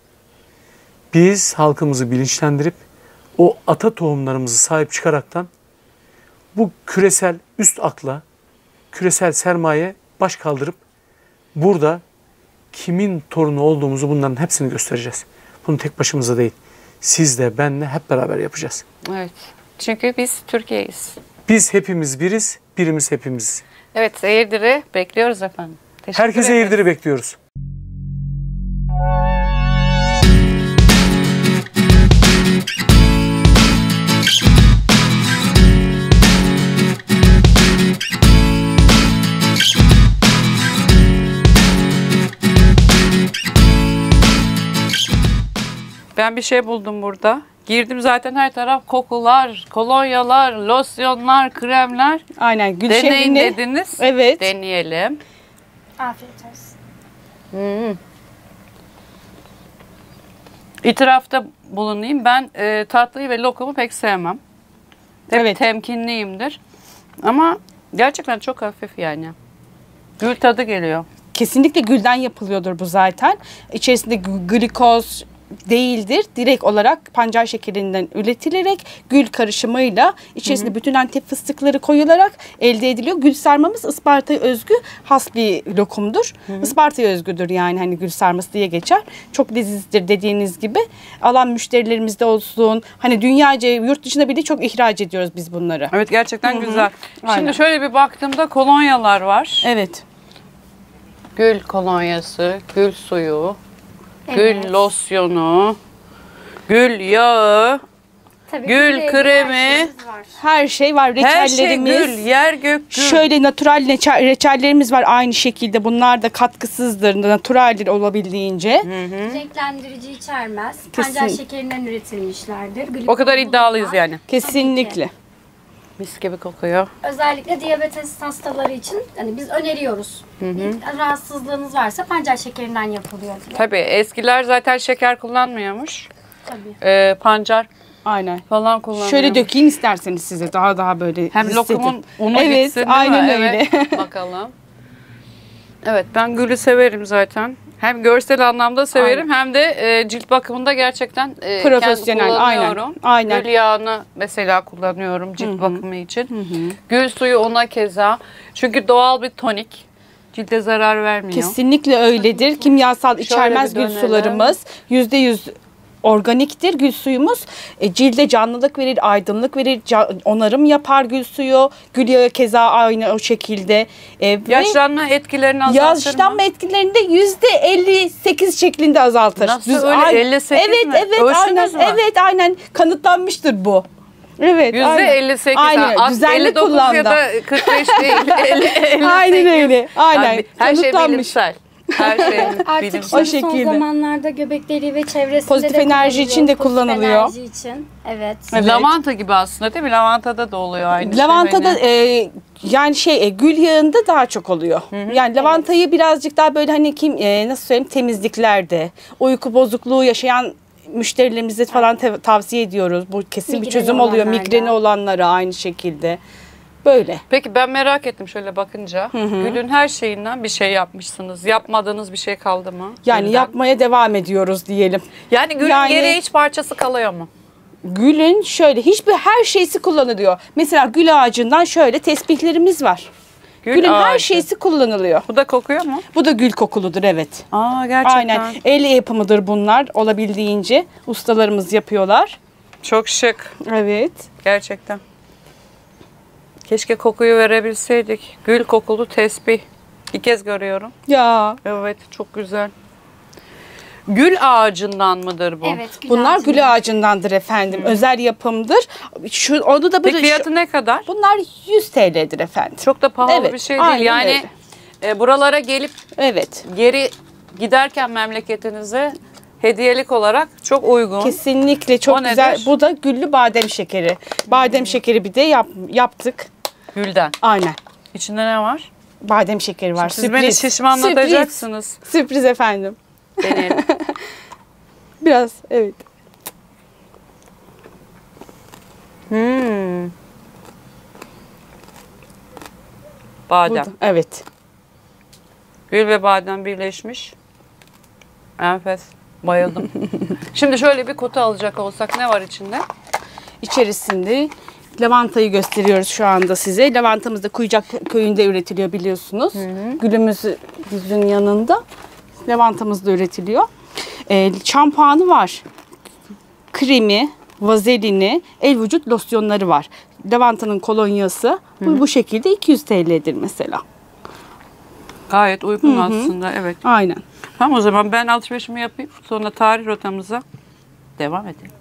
Biz halkımızı bilinçlendirip o ata tohumlarımızı sahip çıkaraktan bu küresel üst akla, küresel sermaye baş kaldırıp burada kimin torunu olduğumuzu bunların hepsini göstereceğiz. Bunu tek başımıza değil. Siz de benle hep beraber yapacağız. Evet. Çünkü biz Türkiye'yiz. Biz hepimiz biriz, birimiz hepimiz. Evet, Eğirdir'i bekliyoruz efendim. Herkese Eğirdir'i bekliyoruz. Ben bir şey buldum burada. Girdim zaten her taraf kokular, kolonyalar, losyonlar, kremler. Aynen. Gül Deneyin şehrinde. dediniz. Evet. Deneyelim. Afiyet olsun. İtirafta bulunayım. Ben tatlıyı ve lokumu pek sevmem. Hep Evet. temkinliyimdir. Ama gerçekten çok hafif yani. Gül tadı geliyor. kesinlikle gülden yapılıyordur bu zaten. İçerisinde glikoz değildir. Direkt olarak pancar şekerinden üretilerek gül karışımıyla içerisinde bütün Antep fıstıkları koyularak elde ediliyor. Gül sarmamız Isparta'ya özgü has bir lokumdur. Isparta'ya özgüdür yani hani gül sarması diye geçer. Çok lezizdir dediğiniz gibi. Alan müşterilerimiz de olsun. Hani dünyaca yurt dışına bile çok ihraç ediyoruz biz bunları. Evet gerçekten güzel. Aynen. Şimdi şöyle bir baktığımda kolonyalar var. Evet. Gül kolonyası, gül suyu, Evet. gül losyonu, gül yağı, Tabii gül ki kremi. her şeyimiz var. Her şey var. her şey Reçellerimiz. gül, yer gök gül. Şöyle natural reçellerimiz var aynı şekilde. Bunlar da katkısızdır. Naturaldir olabildiğince. Renklendirici içermez. Kesin. Pancar şekerinden üretilmişlerdir. O kadar Glikoz iddialıyız var. yani. Kesinlikle. Mis gibi kokuyor. Özellikle diyabetes hastaları için hani biz öneriyoruz. Bir rahatsızlığınız varsa pancar şekerinden yapılıyor diye. Tabii eskiler zaten şeker kullanmıyormuş. Tabii. Pancar Aynen. falan kullanıyor. Şöyle dökeyim isterseniz size daha böyle Hem hissedin. lokumun unu Evet, gitsin değil mi? aynen Evet. Bakalım. Evet ben gülü severim zaten. Hem görsel anlamda severim hem de cilt bakımında gerçekten Profesyonel, kendim kullanıyorum. aynen. Gül yağını mesela kullanıyorum cilt bakımı için. Gül suyu ona keza. Çünkü doğal bir tonik. Cilde zarar vermiyor. Kesinlikle öyledir. Kimyasal içermez bir gül dönelim. sularımız. %100 organiktir gül suyumuz. Cilde canlılık verir, aydınlık verir, onarım yapar gül suyu. Gül yağı keza aynı o şekilde. Ve Yaşlanma etkilerini azaltır yaşlanma mı? etkilerini de %58 şeklinde azaltır. Nasıl öyle? 58 evet, mi? Evet, Ölçtünüz aynen. mü? Evet, aynen. Kanıtlanmıştır bu. Evet, %58. Aynen. Ha, Düzenli 59 kullandı. ya da 45 değil. 58. Aynen öyle. Aynen. Yani her şey Kanıtlanmış. bilimsel. Her şey Artık bilimsel. şimdi O son şekilde. zamanlarda göbek deliği ve çevresinde Pozitif de enerji için de kullanılıyor. kullanılıyor. Pozitif enerji için. Evet. Evet. Lavanta gibi aslında değil mi? Lavantada da oluyor aynı Lavantada şey. yani gül yağında daha çok oluyor. Yani lavantayı birazcık daha böyle hani nasıl söyleyeyim temizliklerde, uyku bozukluğu yaşayan müşterilerimize falan tavsiye ediyoruz. Bu kesin bir Migreni çözüm oluyor. olanlarda. Migreni olanlara aynı şekilde. Böyle. Peki ben merak ettim şöyle bakınca. Gülün her şeyinden bir şey yapmışsınız. Yapmadığınız bir şey kaldı mı? Yani Gülden. yapmaya devam ediyoruz diyelim. Yani gülün geriye hiç parçası kalıyor mu? Gülün şöyle her şeysi kullanılıyor. Mesela gül ağacından şöyle tesbihlerimiz var. Gülün her ağacı. şeysi kullanılıyor. Bu da kokuyor mu? Bu da gül kokuludur evet. Aa gerçekten. Aynen. El yapımıdır bunlar olabildiğince. Ustalarımız yapıyorlar. Çok şık. Evet. Gerçekten. Keşke kokuyu verebilseydik. Gül kokulu tesbih. İlk kez görüyorum. Ya. Evet çok güzel. Gül ağacından mıdır bu? Evet. Bunlar ağacı. gül ağacındandır efendim. Özel yapımdır. Onu da Peki böyle fiyatı ne kadar? bunlar 100 TL'dir efendim. Çok da pahalı Evet, bir şey değil. aynen Yani buralara gelip Evet. geri giderken memleketinize hediyelik olarak çok uygun. Kesinlikle çok O güzel. nedir? Bu da güllü badem şekeri. Badem şekeri bir de yaptık. Gülden. Aynen. İçinde ne var? Badem şekeri var. Siz beni şişmanlatacaksınız. Sürpriz efendim. Deneyelim. Biraz evet. Badem. Burada. Evet. Gül ve badem birleşmiş. Enfes. Bayıldım. Şimdi şöyle bir kutu alacak olsak ne var içinde? İçerisinde lavantayı gösteriyoruz şu anda size. Lavantamız da Kuyucak köyünde üretiliyor biliyorsunuz. Gülümüzün yanında. Lavantamız da üretiliyor. Şampuanı var. Kremi, vazelini, el vücut losyonları var. Lavantanın kolonyası bu şekilde 200 TL'dir mesela. Gayet uygun aslında evet. Aynen. Tamam o zaman ben alışverişimi yapayım. Sonra tarih rotamıza devam edelim.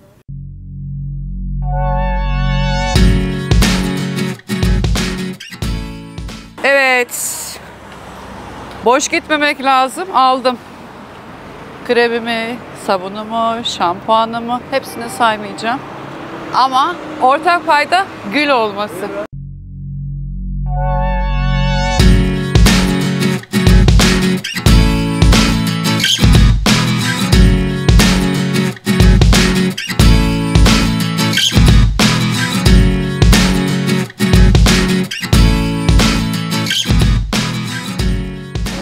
Evet. Boş gitmemek lazım. Aldım. Kremimi, sabunumu, şampuanımı hepsini saymayacağım. Ama ortak payda gül olması.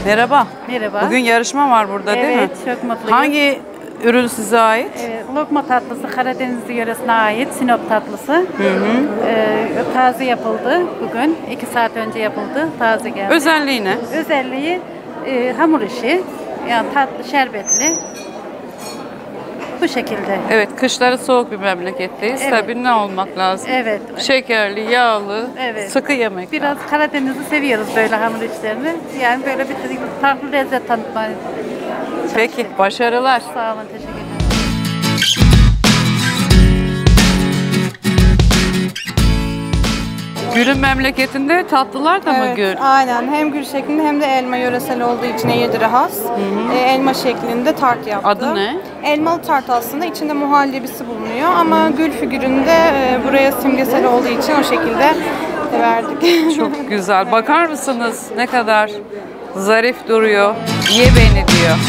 Merhaba. Merhaba. Bugün yarışma var burada değil mi? Evet, çok mutluyum. Hangi ürün size ait? Lokma tatlısı Karadeniz yöresine ait Sinop tatlısı. Taze yapıldı bugün. 2 saat önce yapıldı. Taze geldi. Özelliği ne? Özelliği hamur işi. Yani tatlı, şerbetli. Bu şekilde. Evet, kışları soğuk bir memleketteyiz. Evet. Tabii ne olmak lazım? Evet. Şekerli, yağlı, Evet. sıkı yemek. Biraz Karadeniz'i seviyoruz böyle hamur işlerini. Yani böyle bir farklı lezzet tanıtmayı. Peki, başarılar. Sağ olun, teşekkür ederim. Gül'ün memleketinde tatlılar da mı gül? Aynen. Hem gül şeklinde hem de elma yöresel olduğu için Eğirdir'e has. Elma şeklinde tart yaptı. Adı ne? Elmalı tart aslında. İçinde muhallebisi bulunuyor ama gül figüründe buraya simgesel olduğu için o şekilde verdik. Çok güzel. Bakar mısınız ne kadar zarif duruyor. Ye beni diyor.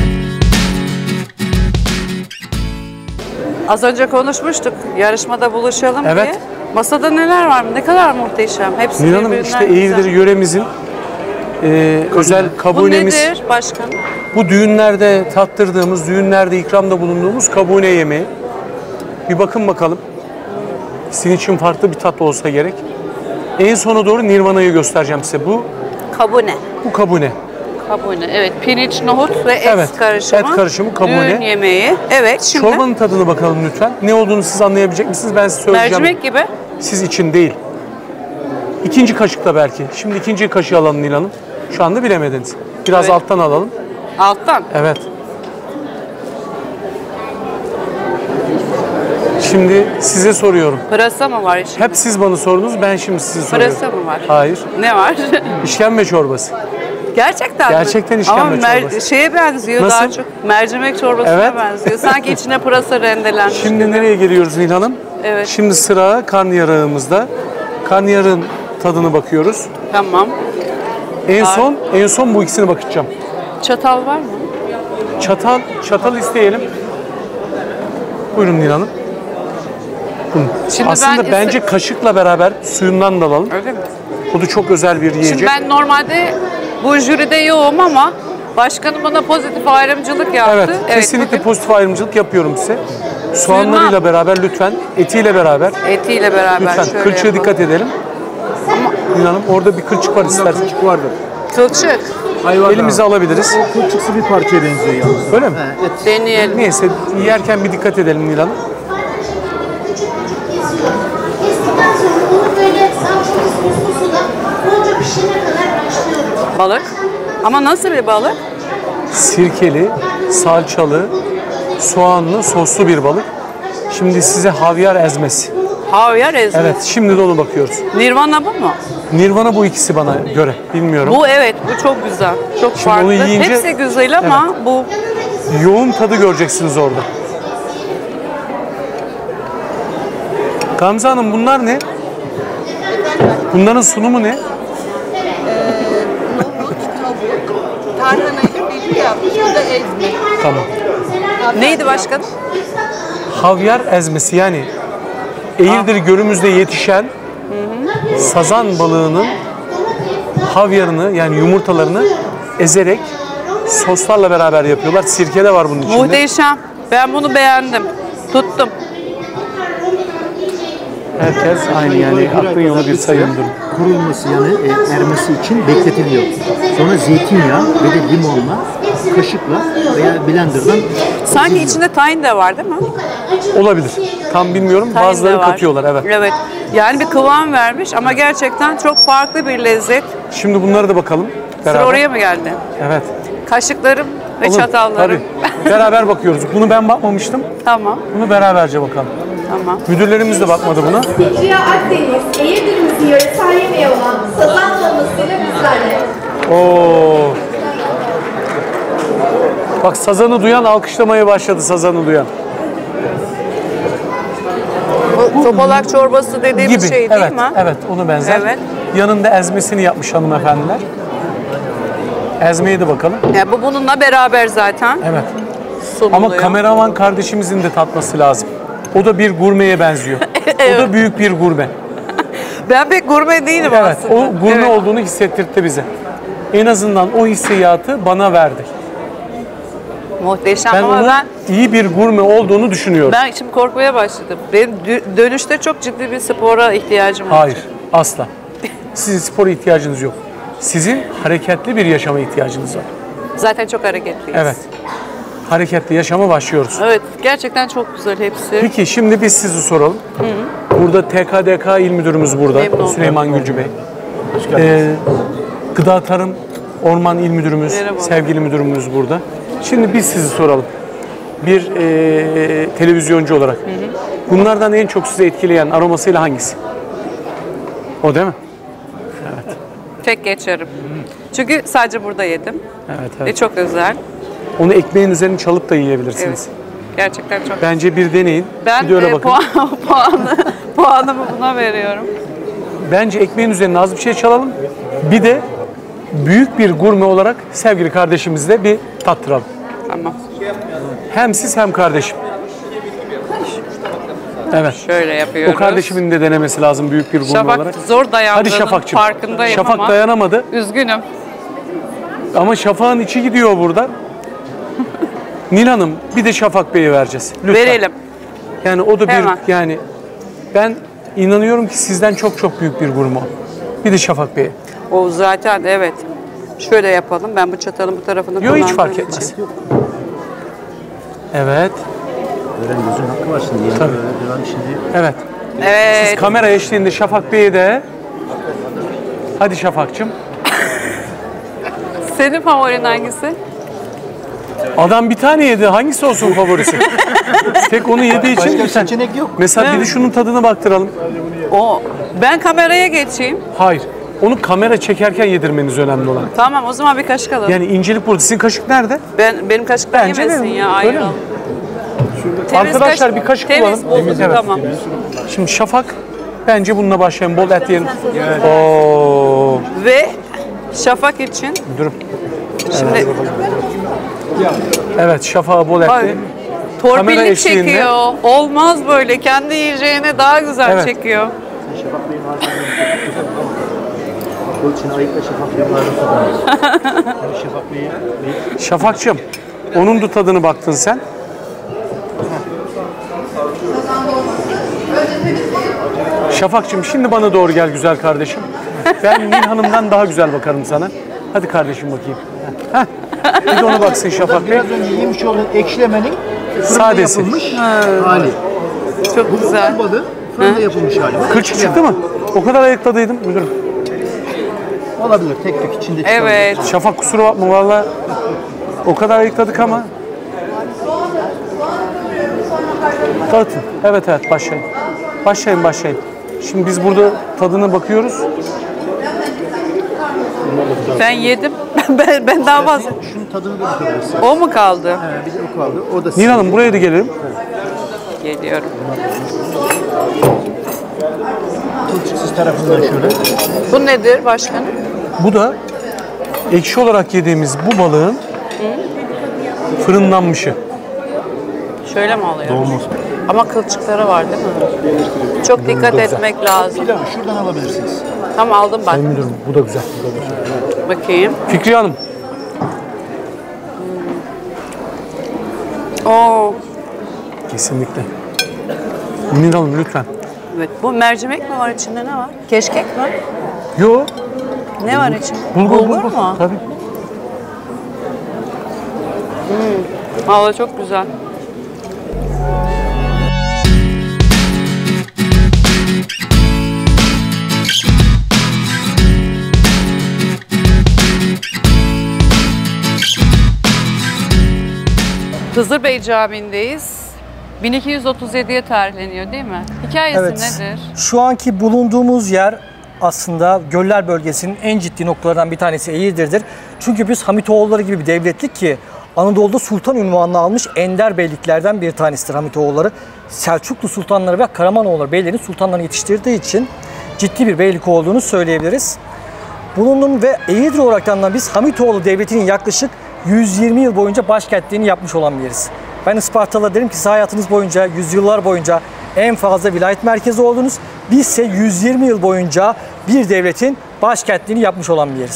Az önce konuşmuştuk. Yarışmada buluşalım Evet. diye. Masada neler var mı? Ne kadar muhteşem. Hepsi Nil Hanım birbirinden işte güzel. Eğirdir yöremizin özel Bu kabunemiz. nedir başkanım? Bu düğünlerde tattırdığımız, düğünlerde ikramda bulunduğumuz kabune yemeği. Bir bakın bakalım. Sizin için farklı bir tatlı olsa gerek. En sona doğru Nirvana'yı göstereceğim size. Bu Kabune. kabune. Kabune. Evet. Pirinç, nohut ve et Evet, karışımı. et karışımı kabune. Düğün yemeği. Evet. Şimdi Çorbanın tadına bakalım lütfen. Ne olduğunu siz anlayabilecek misiniz? Ben size söyleyeceğim. mercimek gibi. Siz için değil. İkinci kaşıkla belki. Şimdi ikinci kaşığı alalım Nil Hanım. Şu anda bilemediniz. Biraz Evet. alttan alalım. Alttan. Evet. Şimdi size soruyorum. Pırasa mı var içinde? Hep siz bana sordunuz, ben şimdi size soruyorum. Pırasa mı var? Hayır. Ne var? İşkembe çorbası. Gerçekten mi? Gerçekten işkembe Ama çorbası. şeye benziyor Nasıl? daha çok. Mercimek çorbasına Evet. benziyor. Sanki içine pırasa rendelenmiş. Şimdi nereye geliyoruz Nil Hanım? Evet. Şimdi sıra karnıyarığımızda. Karnıyarığın tadına bakıyoruz. Tamam. En son bu ikisine bakacağım. Çatal var mı? Çatal isteyelim. Buyurun Nil Hanım. Şimdi Aslında bence kaşıkla beraber suyundan da alalım. Öyle mi? Bu da çok özel bir yiyecek. Şimdi ben normalde bu jüride yoğum ama başkanım bana pozitif ayrımcılık yaptı. Evet, kesinlikle bugün pozitif ayrımcılık yapıyorum size. Soğanlarıyla beraber lütfen, etiyle beraber. etiyle beraber Lütfen şöyle kılçığa yapalım. dikkat edelim. Nil Hanım orada bir kılçık var isterseniz. Kılçık vardır. Kılçık. Elimize alabiliriz. O kılçıksı bir parçaya benziyor yalnız. Öyle mi? Deneyelim. Neyse yerken bir dikkat edelim Nil Hanım. Balık. Ama nasıl bir balık? Sirkeli, salçalı, soğanlı, soslu bir balık. Şimdi size havyar ezmesi. Havyar ezme. Evet, şimdi de ona bakıyoruz. Nirvana bu mu? Nirvana bu ikisi bana göre. Bilmiyorum. Bu evet, bu çok güzel. Çok Şimdi farklı. onu yiyince- Hepsi güzel ama bu Yoğun tadı göreceksiniz orada. Gamze Hanım bunlar ne? Bunların sunumu ne? Tarhanayla birlikte yapmış. Bu da ezme. Tamam. neydi başkanım? Havyar ezmesi yani Eğirdir Gölümüzde yetişen sazan balığının havyarını yani yumurtalarını ezerek soslarla beraber yapıyorlar. Sirke de var bunun içinde. Muhteşem. Ben bunu beğendim. Tuttum. Herkes aynı yani aklın yolu bir sayı. Kurulması yani ermesi için bekletiliyor. Sonra zeytinyağı ve de limonla, kaşıkla veya blenderdan Sanki içinde tahin de var değil mi? Olabilir. Tam bilmiyorum. Tahin de Bazıları var. katıyorlar evet. Evet. Yani bir kıvam vermiş ama gerçekten çok farklı bir lezzet. Şimdi bunlara da bakalım. Sıra oraya mı geldi? Evet. Kaşıklarım ve Olur, çatallarım. Tabii. Beraber bakıyoruz. Bunu ben bakmamıştım. Tamam. Bunu beraberce bakalım. Tamam. Müdürlerimiz de bakmadı buna. Fikriye Akdeniz, Eğirdir'imizin yöresel yemeği olan sazan dolmasıyla bizlerle. Oo. Bak sazanı duyan alkışlamaya başladı sazanı duyan. Bu topalak çorbası dediğimiz Gibi. şey değil Evet, mi? evet onu benzer. Evet. Yanında ezmesini yapmış hanımefendiler. Ezmeye de bakalım. Yani bu bununla beraber zaten Evet. sunuluyor. Ama kameraman kardeşimizin de tatması lazım. O da bir gurmeye benziyor. O da büyük bir gurme. Ben pek gurme değilim Evet, aslında. o gurme Evet. olduğunu hissettirtti bize. en azından o hissiyatı bana verdi. Muhteşem Ben ama onun iyi bir gurme olduğunu düşünüyorum. ben şimdi korkmaya başladım. Benim dönüşte çok ciddi bir spora ihtiyacım var. Hayır, asla. Sizin spora ihtiyacınız yok. Sizin hareketli bir yaşama ihtiyacınız var. Zaten çok hareketliyiz. Evet. Hareketli yaşama başlıyoruz. Evet, gerçekten çok güzel hepsi. Peki şimdi biz sizi soralım. Burada TKDK İl Müdürümüz burada. Memnun oldum. Süleyman Gülcü Bey. Gıda Tarım Orman İl Müdürümüz, Merhaba. sevgili müdürümüz burada. Şimdi biz sizi soralım. Bir televizyoncu olarak. Bunlardan en çok sizi etkileyen aromasıyla hangisi? O değil mi? Evet. Tek geçerim. Çünkü sadece burada yedim. Evet, Ve evet. çok özel. Onu ekmeğin üzerine çalıp da yiyebilirsiniz. Evet. Gerçekten çok. Bence bir deneyin. Ben bir de öyle bakın. puanımı buna veriyorum. Bence ekmeğin üzerine az bir şey çalalım. Bir de büyük bir gurme olarak sevgili kardeşimizle bir tattıralım. Tamam. Hem siz hem kardeşim. Evet. Şöyle yapıyoruz. O kardeşimin de denemesi lazım büyük bir gurme Şafak olarak. zor dayandığının Hadi Şafak'cığım. farkındayım Şafak ama dayanamadı. üzgünüm. Ama Şafak'ın içi gidiyor burada. Nil Hanım bir de Şafak Bey'e vereceğiz. Lütfen. Verelim. Yani o da Hemen. bir yani ben inanıyorum ki sizden çok çok büyük bir gurme o. Bir de Şafak Bey'e. O zaten evet. Şöyle yapalım. Ben bu çatalın bu tarafını Yok kullandığım hiç fark için. etmez. Evet. Öğren gözün hakkı var şimdi. Yeni Tabii. öğren şimdi. Evet. Evet. Siz kamera eşliğinde Şafak Bey'e de hadi Şafak'cığım. Senin favorin hangisi? Adam bir tane yedi. Hangisi olsun favorisi? Tek onu yediği için Başka bir tane. seçenek yok. Mesela bir de şunun tadına baktıralım. O. Ben kameraya geçeyim. Hayır. Onu kamera çekerken yedirmeniz önemli olan. Tamam o zaman bir kaşık alalım. Yani incelik burada. Sizin kaşık nerede? Benim kaşıktan Bence yemesin mi? ya. Öyle mi? Ayıralım. Arkadaşlar bir kaşık temiz bulalım. bozuldu, Evet. tamam. Şimdi Şafak bence bununla başlayalım. Bol et yiyelim. Oo. Ve Şafak için Müdürüm. şimdi Evet Şafak'a bol Hayır. etli. Kamera torpillik eşliğinde. çekiyor. Olmaz böyle. Kendi yiyeceğine daha güzel Evet. çekiyor. Şafak Bey'in harcını o için ayıkla Şafak Bey'in harcını Şafak Bey'e Şafak'cığım onun da tadını baktın sen. Şafak'cığım şimdi bana doğru gel güzel kardeşim. Ben Nil Hanım'dan daha güzel bakarım sana. Hadi kardeşim bakayım. Heh. Bir de ona baksın Şafak Bey. biraz önce yemiş olduğun ekşilemenin fırında Sadesi. yapılmış hali. Çok Bu güzel. balığı fırında yapılmış hali. Bu Kılçık ekşileme. çıktı mı? O kadar ayıkladıydım müdürüm. Olabilir tek tük içinde çıkabilir. Evet. Şafak kusura bakma valla. O kadar ayıkladık ama. Dağıtın. Evet evet başlayın. Başlayın. Şimdi biz burada tadına bakıyoruz. Ben yedim. ben daha fazla. Şunun tadını da bakabilirsin. O mu kaldı? Bir de o kaldı. O da Nil Hanım buraya da gelelim. Geliyorum. kılçıksız tarafından şöyle. Bu nedir başkanım? Bu da ekşi olarak yediğimiz bu balığın fırınlanmışı. Şöyle mi oluyor? Ama kılçıkları var değil mi? Çok dikkat etmek lazım. Pilavı şuradan alabilirsiniz. Tamam aldım bak. Sayın müdürüm bu da güzel. Bakayım. Fikriye Hanım. Oo. Kesinlikle. Nil Hanım lütfen. Evet. Bu mercimek mi var içinde ne var? Keşkek mi? Yo. Ne var içinde? Bulgur mu? Tabii. Vallahi çok güzel. Hızır Bey Camii'ndeyiz. 1237'ye tarihleniyor değil mi? Hikayesi nedir? Şu anki bulunduğumuz yer aslında Göller bölgesinin en ciddi noktalarından bir tanesi Eğirdir'dir. Çünkü biz Hamitoğulları gibi bir devletlik ki Anadolu'da sultan unvanını almış ender beyliklerden bir tanesidir Hamitoğulları. Selçuklu sultanları ve Karamanoğulları beylerin sultanlarını yetiştirdiği için ciddi bir beylik olduğunu söyleyebiliriz. Bulunduğum ve Eğirdir olaraktan da biz Hamitoğlu Devleti'nin yaklaşık 120 yıl boyunca başkentliğini yapmış olan bir yeriz. Ben Ispartalı'da derim ki siz hayatınız boyunca, yüzyıllar boyunca en fazla vilayet merkezi oldunuz. Biz ise 120 yıl boyunca bir devletin başkentliğini yapmış olan bir yeriz.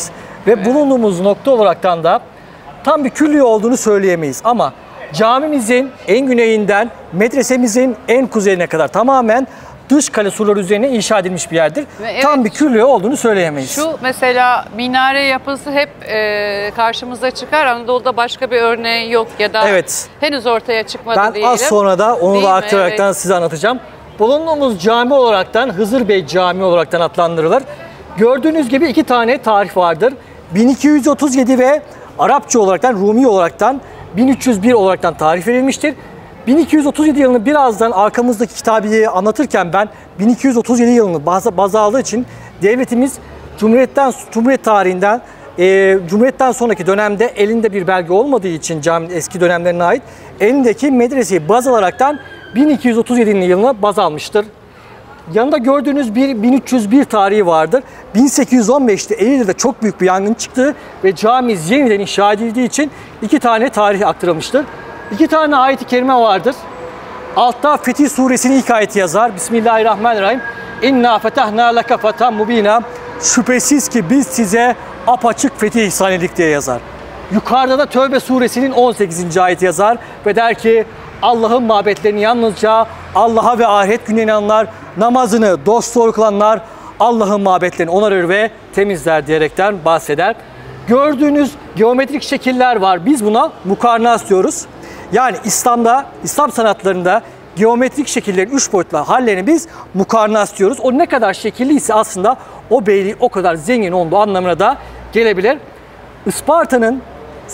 Ve bulunduğumuz nokta olaraktan da tam bir külliye olduğunu söyleyemeyiz. Ama camimizin en güneyinden medresemizin en kuzeyine kadar tamamen dış kale surları üzerine inşa edilmiş bir yerdir. Evet, tam bir külliye olduğunu söyleyemeyiz. Şu mesela minare yapısı hep karşımıza çıkar. Anadolu'da başka bir örneği yok ya da henüz ortaya çıkmadı diyelim. Ben az sonra da onu da aktararaktan size anlatacağım. Bulunduğumuz cami olaraktan Hızır Bey Camii olaraktan adlandırılır. Gördüğünüz gibi 2 tane tarih vardır. 1237 ve Arapça olaraktan, Rumi olaraktan 1301 olaraktan tarih verilmiştir. 1237 yılını birazdan arkamızdaki kitabiyeyi anlatırken ben 1237 yılını baz aldığı için devletimiz Cumhuriyet tarihinden Cumhuriyet'ten sonraki dönemde elinde bir belge olmadığı için caminin eski dönemlerine ait elindeki medreseyi baz alaraktan 1237 yılına baz almıştır. Yanında gördüğünüz bir 1301 tarihi vardır. 1815'te Eğirdir'de çok büyük bir yangın çıktı ve cami yeniden inşa edildiği için 2 tane tarih aktarılmıştır. 2 tane ayet-i kerime vardır. Altta Fetih Suresinin ilk ayeti yazar. Bismillahirrahmanirrahim. İnna fetahna leke fethan mubina. Şüphesiz ki biz size apaçık fetih ihsan ettik diye yazar. Yukarıda da Tövbe Suresinin 18. ayeti yazar ve der ki Allah'ın mabetlerini yalnızca Allah'a ve ahiret gününe inananlar, namazını dosdoğru kılanlar Allah'ın mabetlerini onarır ve temizler diyerekten bahseder. Gördüğünüz geometrik şekiller var. Biz buna mukarnas diyoruz. Yani İslam sanatlarında geometrik şekillerin 3 boyutlu hallerini biz mukarnas diyoruz. O ne kadar şekilliyse aslında o beyliği o kadar zengin olduğu anlamına da gelebilir. Isparta'nın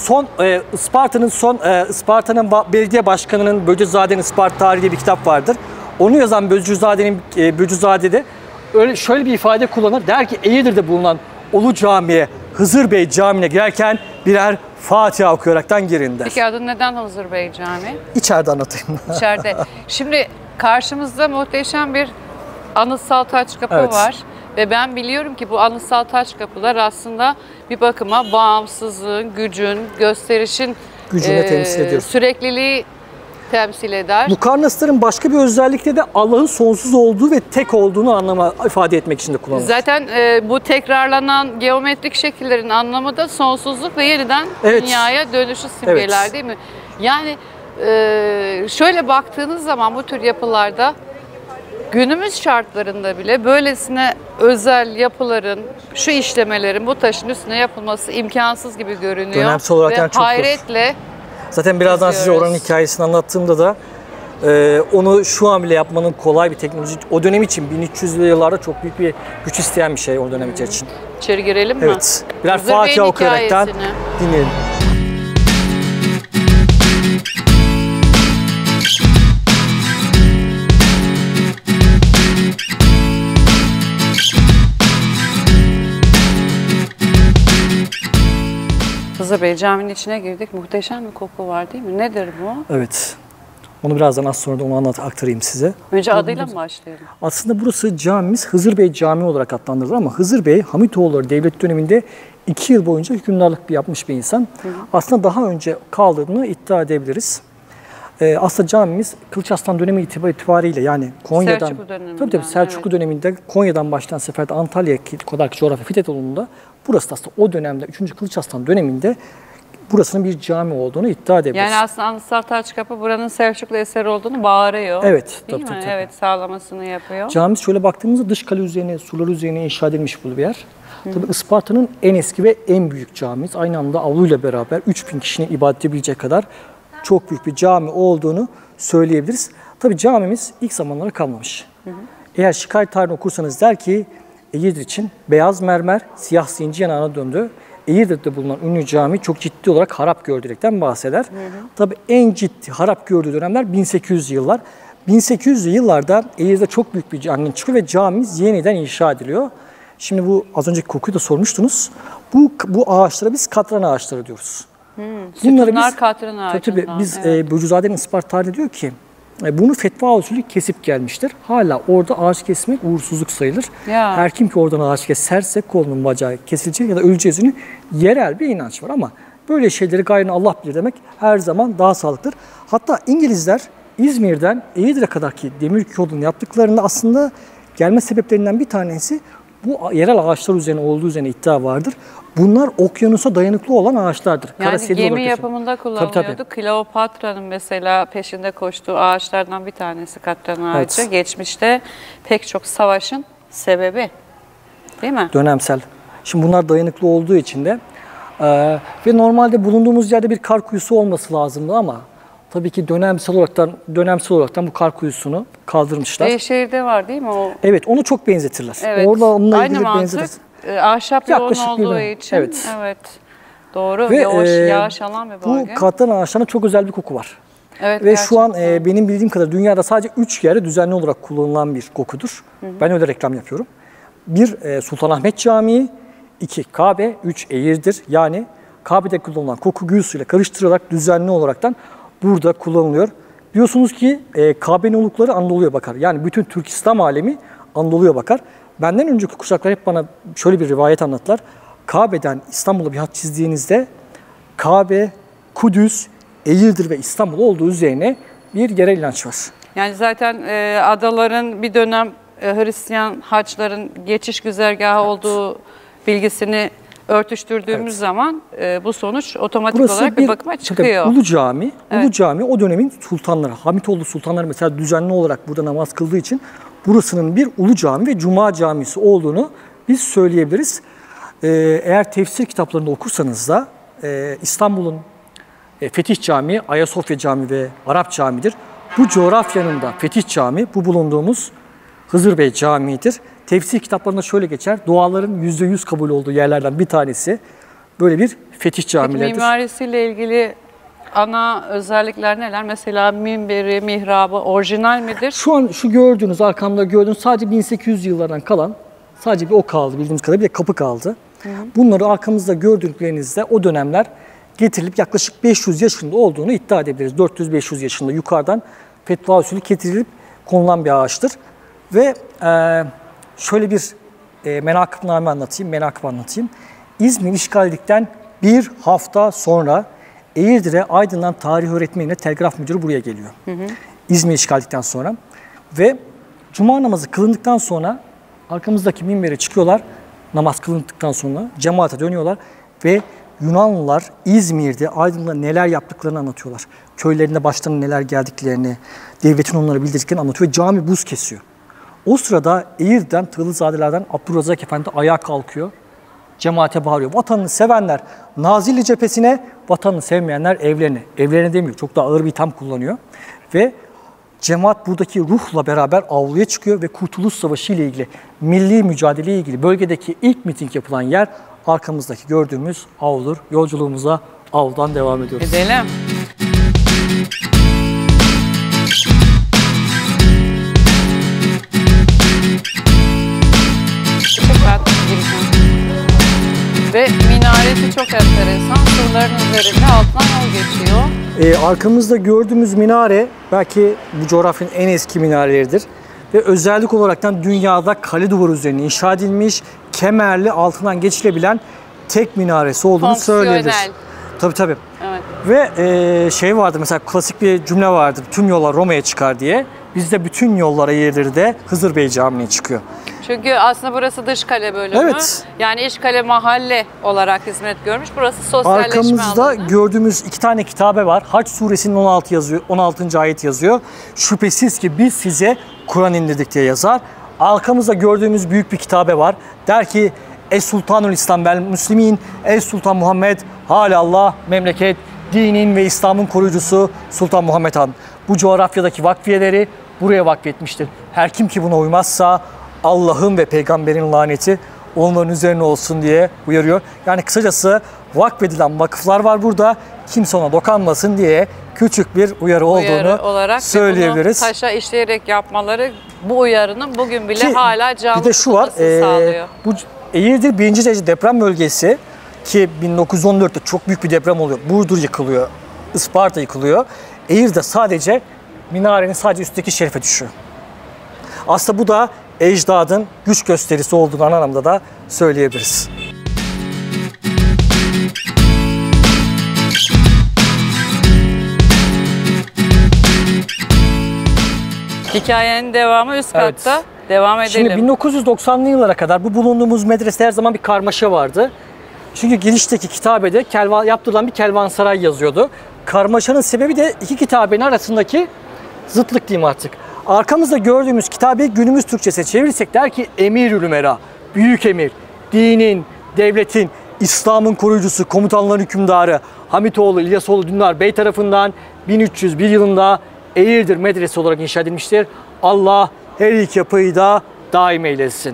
belediye başkanının Böcezade'nin Isparta tarihi diye bir kitap vardır. Onu yazan Böcezade'de öyle şöyle bir ifade kullanır. Der ki Eğirdir'de bulunan Ulu Cami'ye, Hızır Bey Camii'ne girerken birer Fatiha okuyaraktan girin der. Peki adı neden Hızır Bey Camii? İçeride anlatayım. İçeride. Şimdi karşımızda muhteşem bir anıtsal taç kapı var. Ve ben biliyorum ki bu anıtsal taç kapılar aslında bir bakıma bağımsızlığın, gücün, gösterişin temsil ediyor. Sürekliliği temsil eder. Mukarnasların başka bir özellikle de Allah'ın sonsuz olduğu ve tek olduğunu ifade etmek için de kullanılır. Zaten bu tekrarlanan geometrik şekillerin anlamı da sonsuzluk ve yeniden dünyaya dönüşü simgeler değil mi? Yani şöyle baktığınız zaman bu tür yapılarda günümüz şartlarında bile böylesine özel yapıların, şu işlemelerin bu taşın üstüne yapılması imkansız gibi görünüyor. Dönemsel olarak ve çok hayretle zaten birazdan size oranın hikayesini anlattığımda da onu şu an bile yapmanın kolay bir teknoloji. O dönem için 1300'lü yıllarda çok büyük bir güç isteyen bir şey o dönem için. İçeri girelim mi? Evet. Birer Fatiha okuyaraktan dinleyelim. Hızır Bey Camii'nin içine girdik. Muhteşem bir koku var değil mi? Nedir bu? Evet. Onu birazdan az sonra da onu aktarayım size. Önce adıyla mı başlayalım? Aslında burası camimiz Hızır Bey Camii olarak adlandırılır ama Hızır Bey Hamitoğulları Devleti döneminde 2 yıl boyunca hükümdarlık yapmış bir insan. Aslında daha önce kaldığını iddia edebiliriz. Aslında camimiz Kılıç Arslan dönemi itibariyle yani Konya'dan Selçuklu döneminde Konya'dan başlayan seferde Antalya'ya kadar coğrafya fetholunduğunda burası da aslında o dönemde 3. Kılıç Arslan döneminde burasının bir cami olduğunu iddia edebiliriz. Yani aslında Anıtsal Taçkapı buranın Selçuklu eseri olduğunu bağırıyor. Evet. Değil mi? Evet, sağlamasını yapıyor. Camimiz şöyle baktığımızda dış kale üzerine, surları üzerine inşa edilmiş bir yer. Tabii Isparta'nın en eski ve en büyük camimiz. Aynı anda avluyla beraber 3000 kişinin ibadet edebilecek kadar çok büyük bir cami olduğunu söyleyebiliriz. Tabii camimiz ilk zamanlara kalmamış. Eğer şikayet tarihini okursanız der ki Eğirdir için beyaz mermer, siyah zinci yanağına döndü. Eğirdir'de bulunan ünlü cami çok ciddi olarak harap gördüğünden bahseder. Tabii en ciddi harap gördüğü dönemler 1800'lü yıllar. 1800'lü yıllarda Eğirdir'de çok büyük bir yangın çıkıyor ve camimiz yeniden inşa ediliyor. Şimdi bu az önceki kokuyu da sormuştunuz. Bu ağaçlara biz katran ağaçları diyoruz. Bunlar katran ağacından. Tabii biz Böcezade'nin Isparta tarihinde diyor ki bunu fetva usulü kesip gelmiştir. Hala orada ağaç kesmek uğursuzluk sayılır. Ya. Her kim ki oradan ağaç keserse kolunun bacağı kesilecek ya da öleceğini yerel bir inanç var ama böyle şeyleri gayrı Allah bilir demek her zaman daha sağlıklıdır. Hatta İngilizler İzmir'den Eğirdir'e kadarki demir yolunu yaptıklarında aslında gelme sebeplerinden bir tanesi Bu yerel ağaçlar üzerine olduğu üzerine iddia vardır. Bunlar okyanusa dayanıklı olan ağaçlardır. Yani gemi yapımında kullanılıyordu. Kleopatra'nın mesela peşinde koştuğu ağaçlardan bir tanesi katran ağacı. Evet. Geçmişte pek çok savaşın sebebi. Değil mi? Dönemsel. Şimdi bunlar dayanıklı olduğu için de ve normalde bulunduğumuz yerde bir kar kuyusu olması lazımdı ama tabii ki dönemsel olaraktan bu kar kuyusunu kaldırmışlar. Beyşehir'de var değil mi o? Evet, onu çok benzetirler. Evet. Orada onunla aynı mantık. Ahşap yoğun olduğu için. Evet. Evet. Doğru. Ve yağış alan bir bölge. Bu katran ağaçlarına çok özel bir koku var. Evet, ve gerçekten. Şu an benim bildiğim kadar dünyada sadece 3 yerde düzenli olarak kullanılan bir kokudur. Ben öyle reklam yapıyorum. 1 Sultanahmet Camii, 2 Kabe, 3 Eğirdir. Yani Kabe'de kullanılan koku gül suyuyla karıştırılarak düzenli olaraktan burada kullanılıyor. Biliyorsunuz ki Kabe'nin olukları Anadolu'ya bakar. Yani bütün Türk İslam alemi Anadolu'ya bakar. Benden önceki kuşaklar hep bana şöyle bir rivayet anlattılar. Kabe'den İstanbul'a bir hat çizdiğinizde Kabe, Kudüs, Eğirdir ve İstanbul olduğu üzerine bir yerel inanç var. Yani zaten adaların bir dönem Hristiyan haçların geçiş güzergahı olduğu bilgisini örtüştürdüğümüz zaman bu sonuç otomatik olarak bir bakıma çıkıyor. Ulu Cami, Ulu Cami o dönemin sultanları, Hamitoğlu sultanları mesela düzenli olarak burada namaz kıldığı için burasının bir Ulu Cami ve Cuma Camisi olduğunu biz söyleyebiliriz. Eğer tefsir kitaplarında okursanız da İstanbul'un Fetih Camii, Ayasofya Camii ve Arap Camii'dir. Bu coğrafyanın da Fetih Camii, bu bulunduğumuz Hızır Bey Camii'dir. Tefsir kitaplarında şöyle geçer, duaların %100 kabul olduğu yerlerden bir tanesi böyle bir Fetih Camileridir. Peki mimarisiyle ilgili ana özellikler neler? Mesela minberi, mihrabı orijinal midir? Şu an şu gördüğünüz, arkamda gördüğünüz sadece 1800 yıllardan kalan sadece bir o kaldı bildiğimiz kadarıyla, bir de kapı kaldı. Bunları arkamızda gördüklerinizde o dönemler getirilip yaklaşık 500 yaşında olduğunu iddia edebiliriz. 400-500 yaşında yukarıdan fetva usulü getirilip konulan bir ağaçtır. Ve şöyle bir menakıbname anlatayım. İzmir işgal edildikten bir hafta sonra Eğirdir'e Aydın'dan tarih öğretmeniyle telgraf müdürü buraya geliyor. İzmir işgal edildikten sonra. Ve cuma namazı kılındıktan sonra arkamızdaki minbere çıkıyorlar. Namaz kılındıktan sonra cemaate dönüyorlar ve Yunanlılar İzmir'de, Aydın'da neler yaptıklarını anlatıyorlar. Köylerinde başlarına neler geldiklerini, devletin onlara bildirdiklerini anlatıyor ve cami buz kesiyor. O sırada Eğir'den, Tığlızadelerden Abdurrazak Efendi ayağa kalkıyor. Cemaate bağırıyor. Vatanını sevenler Nazilli cephesine, vatanını sevmeyenler evlerine. Evlerine demiyor, çok daha ağır bir itham kullanıyor. Ve cemaat buradaki ruhla beraber avluya çıkıyor ve Kurtuluş Savaşı ile ilgili, milli mücadele ile ilgili bölgedeki ilk miting yapılan yer arkamızdaki gördüğümüz avludur. Yolculuğumuza avludan devam ediyoruz. Edelim. Ve minaresi çok enteresan. Surların üzerinde altından yol geçiyor. Arkamızda gördüğümüz minare belki bu coğrafyanın en eski minareleridir. Ve özellik olaraktan dünyada kale duvarı üzerine inşa edilmiş, kemerli, altından geçilebilen tek minaresi olduğunu söyleyebiliriz. Tabii. Evet. Ve şey vardı mesela, klasik bir cümle vardır. Tüm yollar Roma'ya çıkar diye. Bizde bütün yollara Eğirdir'de Hızır Bey Camii'ne çıkıyor. Çünkü aslında burası dış kale bölümü. Evet. Yani iç kale mahalle olarak hizmet görmüş. Burası sosyalleşme Arkamızda alanı. gördüğümüz 2 tane kitabe var. Hac suresinin 16. ayet yazıyor. Şüphesiz ki biz size Kur'an indirdik diye yazar. Arkamızda gördüğümüz büyük bir kitabe var. Der ki Es Sultanul İslam vel Müslimin, Es Sultan Muhammed, Allah memleket, dinin ve İslam'ın koruyucusu Sultan Muhammed Han. Bu coğrafyadaki vakfiyeleri buraya vakfetmiştir. Her kim ki buna uymazsa Allah'ın ve peygamberin laneti onların üzerine olsun diye uyarıyor. Yani kısacası vakfedilen vakıflar var burada. Kimse ona dokanmasın diye küçük bir uyarı olduğunu olarak söyleyebiliriz. Bunu taşa işleyerek yapmaları bu uyarının bugün bile hala canlı bir de şu var, sağlıyor. Bu Eğirdir 1. derece deprem bölgesi ki 1914'te çok büyük bir deprem oluyor. Burdur yıkılıyor, Isparta yıkılıyor. Eğir'de sadece minarenin sadece üstteki şerife düşüyor. Aslında bu da ecdadın güç gösterisi olduğunu anlamda da söyleyebiliriz. Hikayenin devamı üst katta. Devam edelim. Şimdi 1990'lı yıllara kadar bu bulunduğumuz medresede her zaman bir karmaşa vardı. Çünkü girişteki kitabede yaptırılan bir kervansaray yazıyordu. Karmaşanın sebebi de iki kitabenin arasındaki zıtlık diyeyim artık. Arkamızda gördüğümüz kitabeyi günümüz Türkçesine çevirirsek der ki Emirül Ümera, büyük emir, dinin, devletin, İslam'ın koruyucusu, komutanların hükümdarı Hamitoğlu İlyasoğlu Dündar Bey tarafından 1301 yılında Eğirdir Medrese olarak inşa edilmiştir. Allah her iki yapıyı da daim eylesin.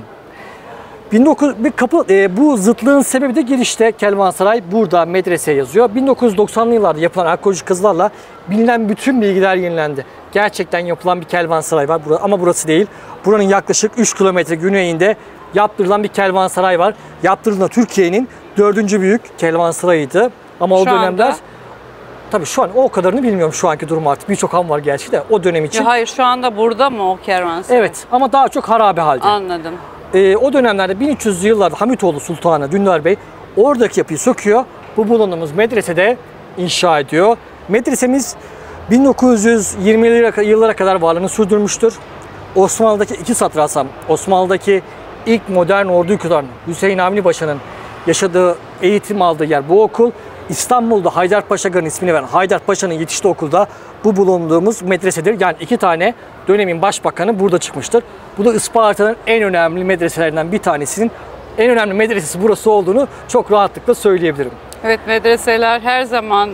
Bu zıtlığın sebebi de girişte Kervansaray, burada medrese yazıyor. 1990'lı yıllarda yapılan arkeolojik kazılarla bilinen bütün bilgiler yenilendi. Gerçekten yapılan bir kervansaray var ama burası değil. Buranın yaklaşık 3 kilometre güneyinde yaptırılan bir kervansaray var. Yaptırılan Türkiye'nin 4. büyük kervansarayıydı. Ama o dönemler... Tabii şu an o kadarını bilmiyorum şu anki durum artık. Birçok han var gerçi de o dönem için. Hayır şu anda burada mı o kervansaray? Evet ama daha çok harabe halde. Anladım. O dönemlerde 1300'lü yıllarda Hamitoğlu Sultanı Dündar Bey oradaki yapıyı söküyor. Bu bulunduğumuz medresede inşa ediyor. Medresemiz 1920'li yıllara kadar varlığını sürdürmüştür. Osmanlı'daki iki sadrazam, Osmanlı'daki ilk modern orduyu kuran Hüseyin Avni Paşa'nın yaşadığı, eğitim aldığı yer bu okul. İstanbul'da Haydarpaşa Garı'nın ismini veren Haydarpaşa'nın yetiştiği okulda bu bulunduğumuz medresedir. Yani iki tane dönemin başbakanı burada çıkmıştır. Bu da Isparta'nın en önemli medreselerinden bir tanesinin en önemli medresesi burası olduğunu çok rahatlıkla söyleyebilirim. Evet, medreseler her zaman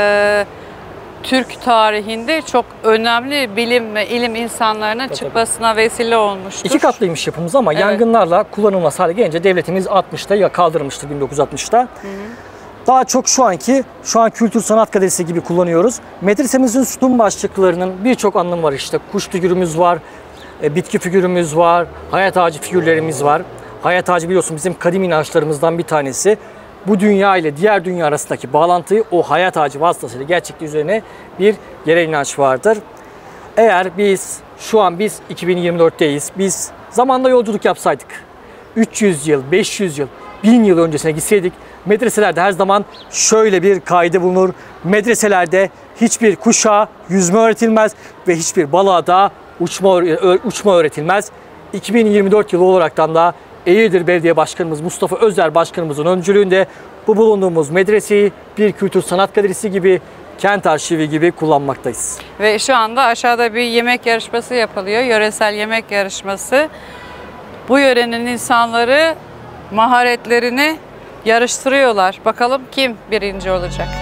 Türk tarihinde çok önemli bilim ve ilim insanlarının çıkmasına vesile olmuştur. İki katlıymış yapımız ama yangınlarla kullanılmaz hale gelince devletimiz 60'ta kaldırmıştır 1960'ta. Daha çok şu an Kültür Sanat Galerisi gibi kullanıyoruz. Medresemizin sütun başlıklarının birçok anlamı var işte. Kuş figürümüz var, bitki figürümüz var, hayat ağacı figürlerimiz var. Hayat ağacı biliyorsun bizim kadim inançlarımızdan bir tanesi. Bu dünya ile diğer dünya arasındaki bağlantıyı o hayat ağacı vasıtasıyla gerçekliği üzerine bir yerel inanç vardır. Eğer biz 2024'teyiz, biz zamanda yolculuk yapsaydık, 300 yıl, 500 yıl, 1000 yıl öncesine gitseydik, medreselerde her zaman şöyle bir kaide bulunur. Medreselerde hiçbir kuşa yüzme öğretilmez ve hiçbir balığa da uçma öğretilmez. 2024 yılı olaraktan da Eğirdir Belediye Başkanımız Mustafa Özer Başkanımızın öncülüğünde bu bulunduğumuz medreseyi bir kültür sanat galerisi gibi, kent arşivi gibi kullanmaktayız. Ve şu anda aşağıda bir yemek yarışması yapılıyor. Yöresel yemek yarışması. Bu yörenin insanları maharetlerini yarıştırıyorlar. Bakalım kim birinci olacak?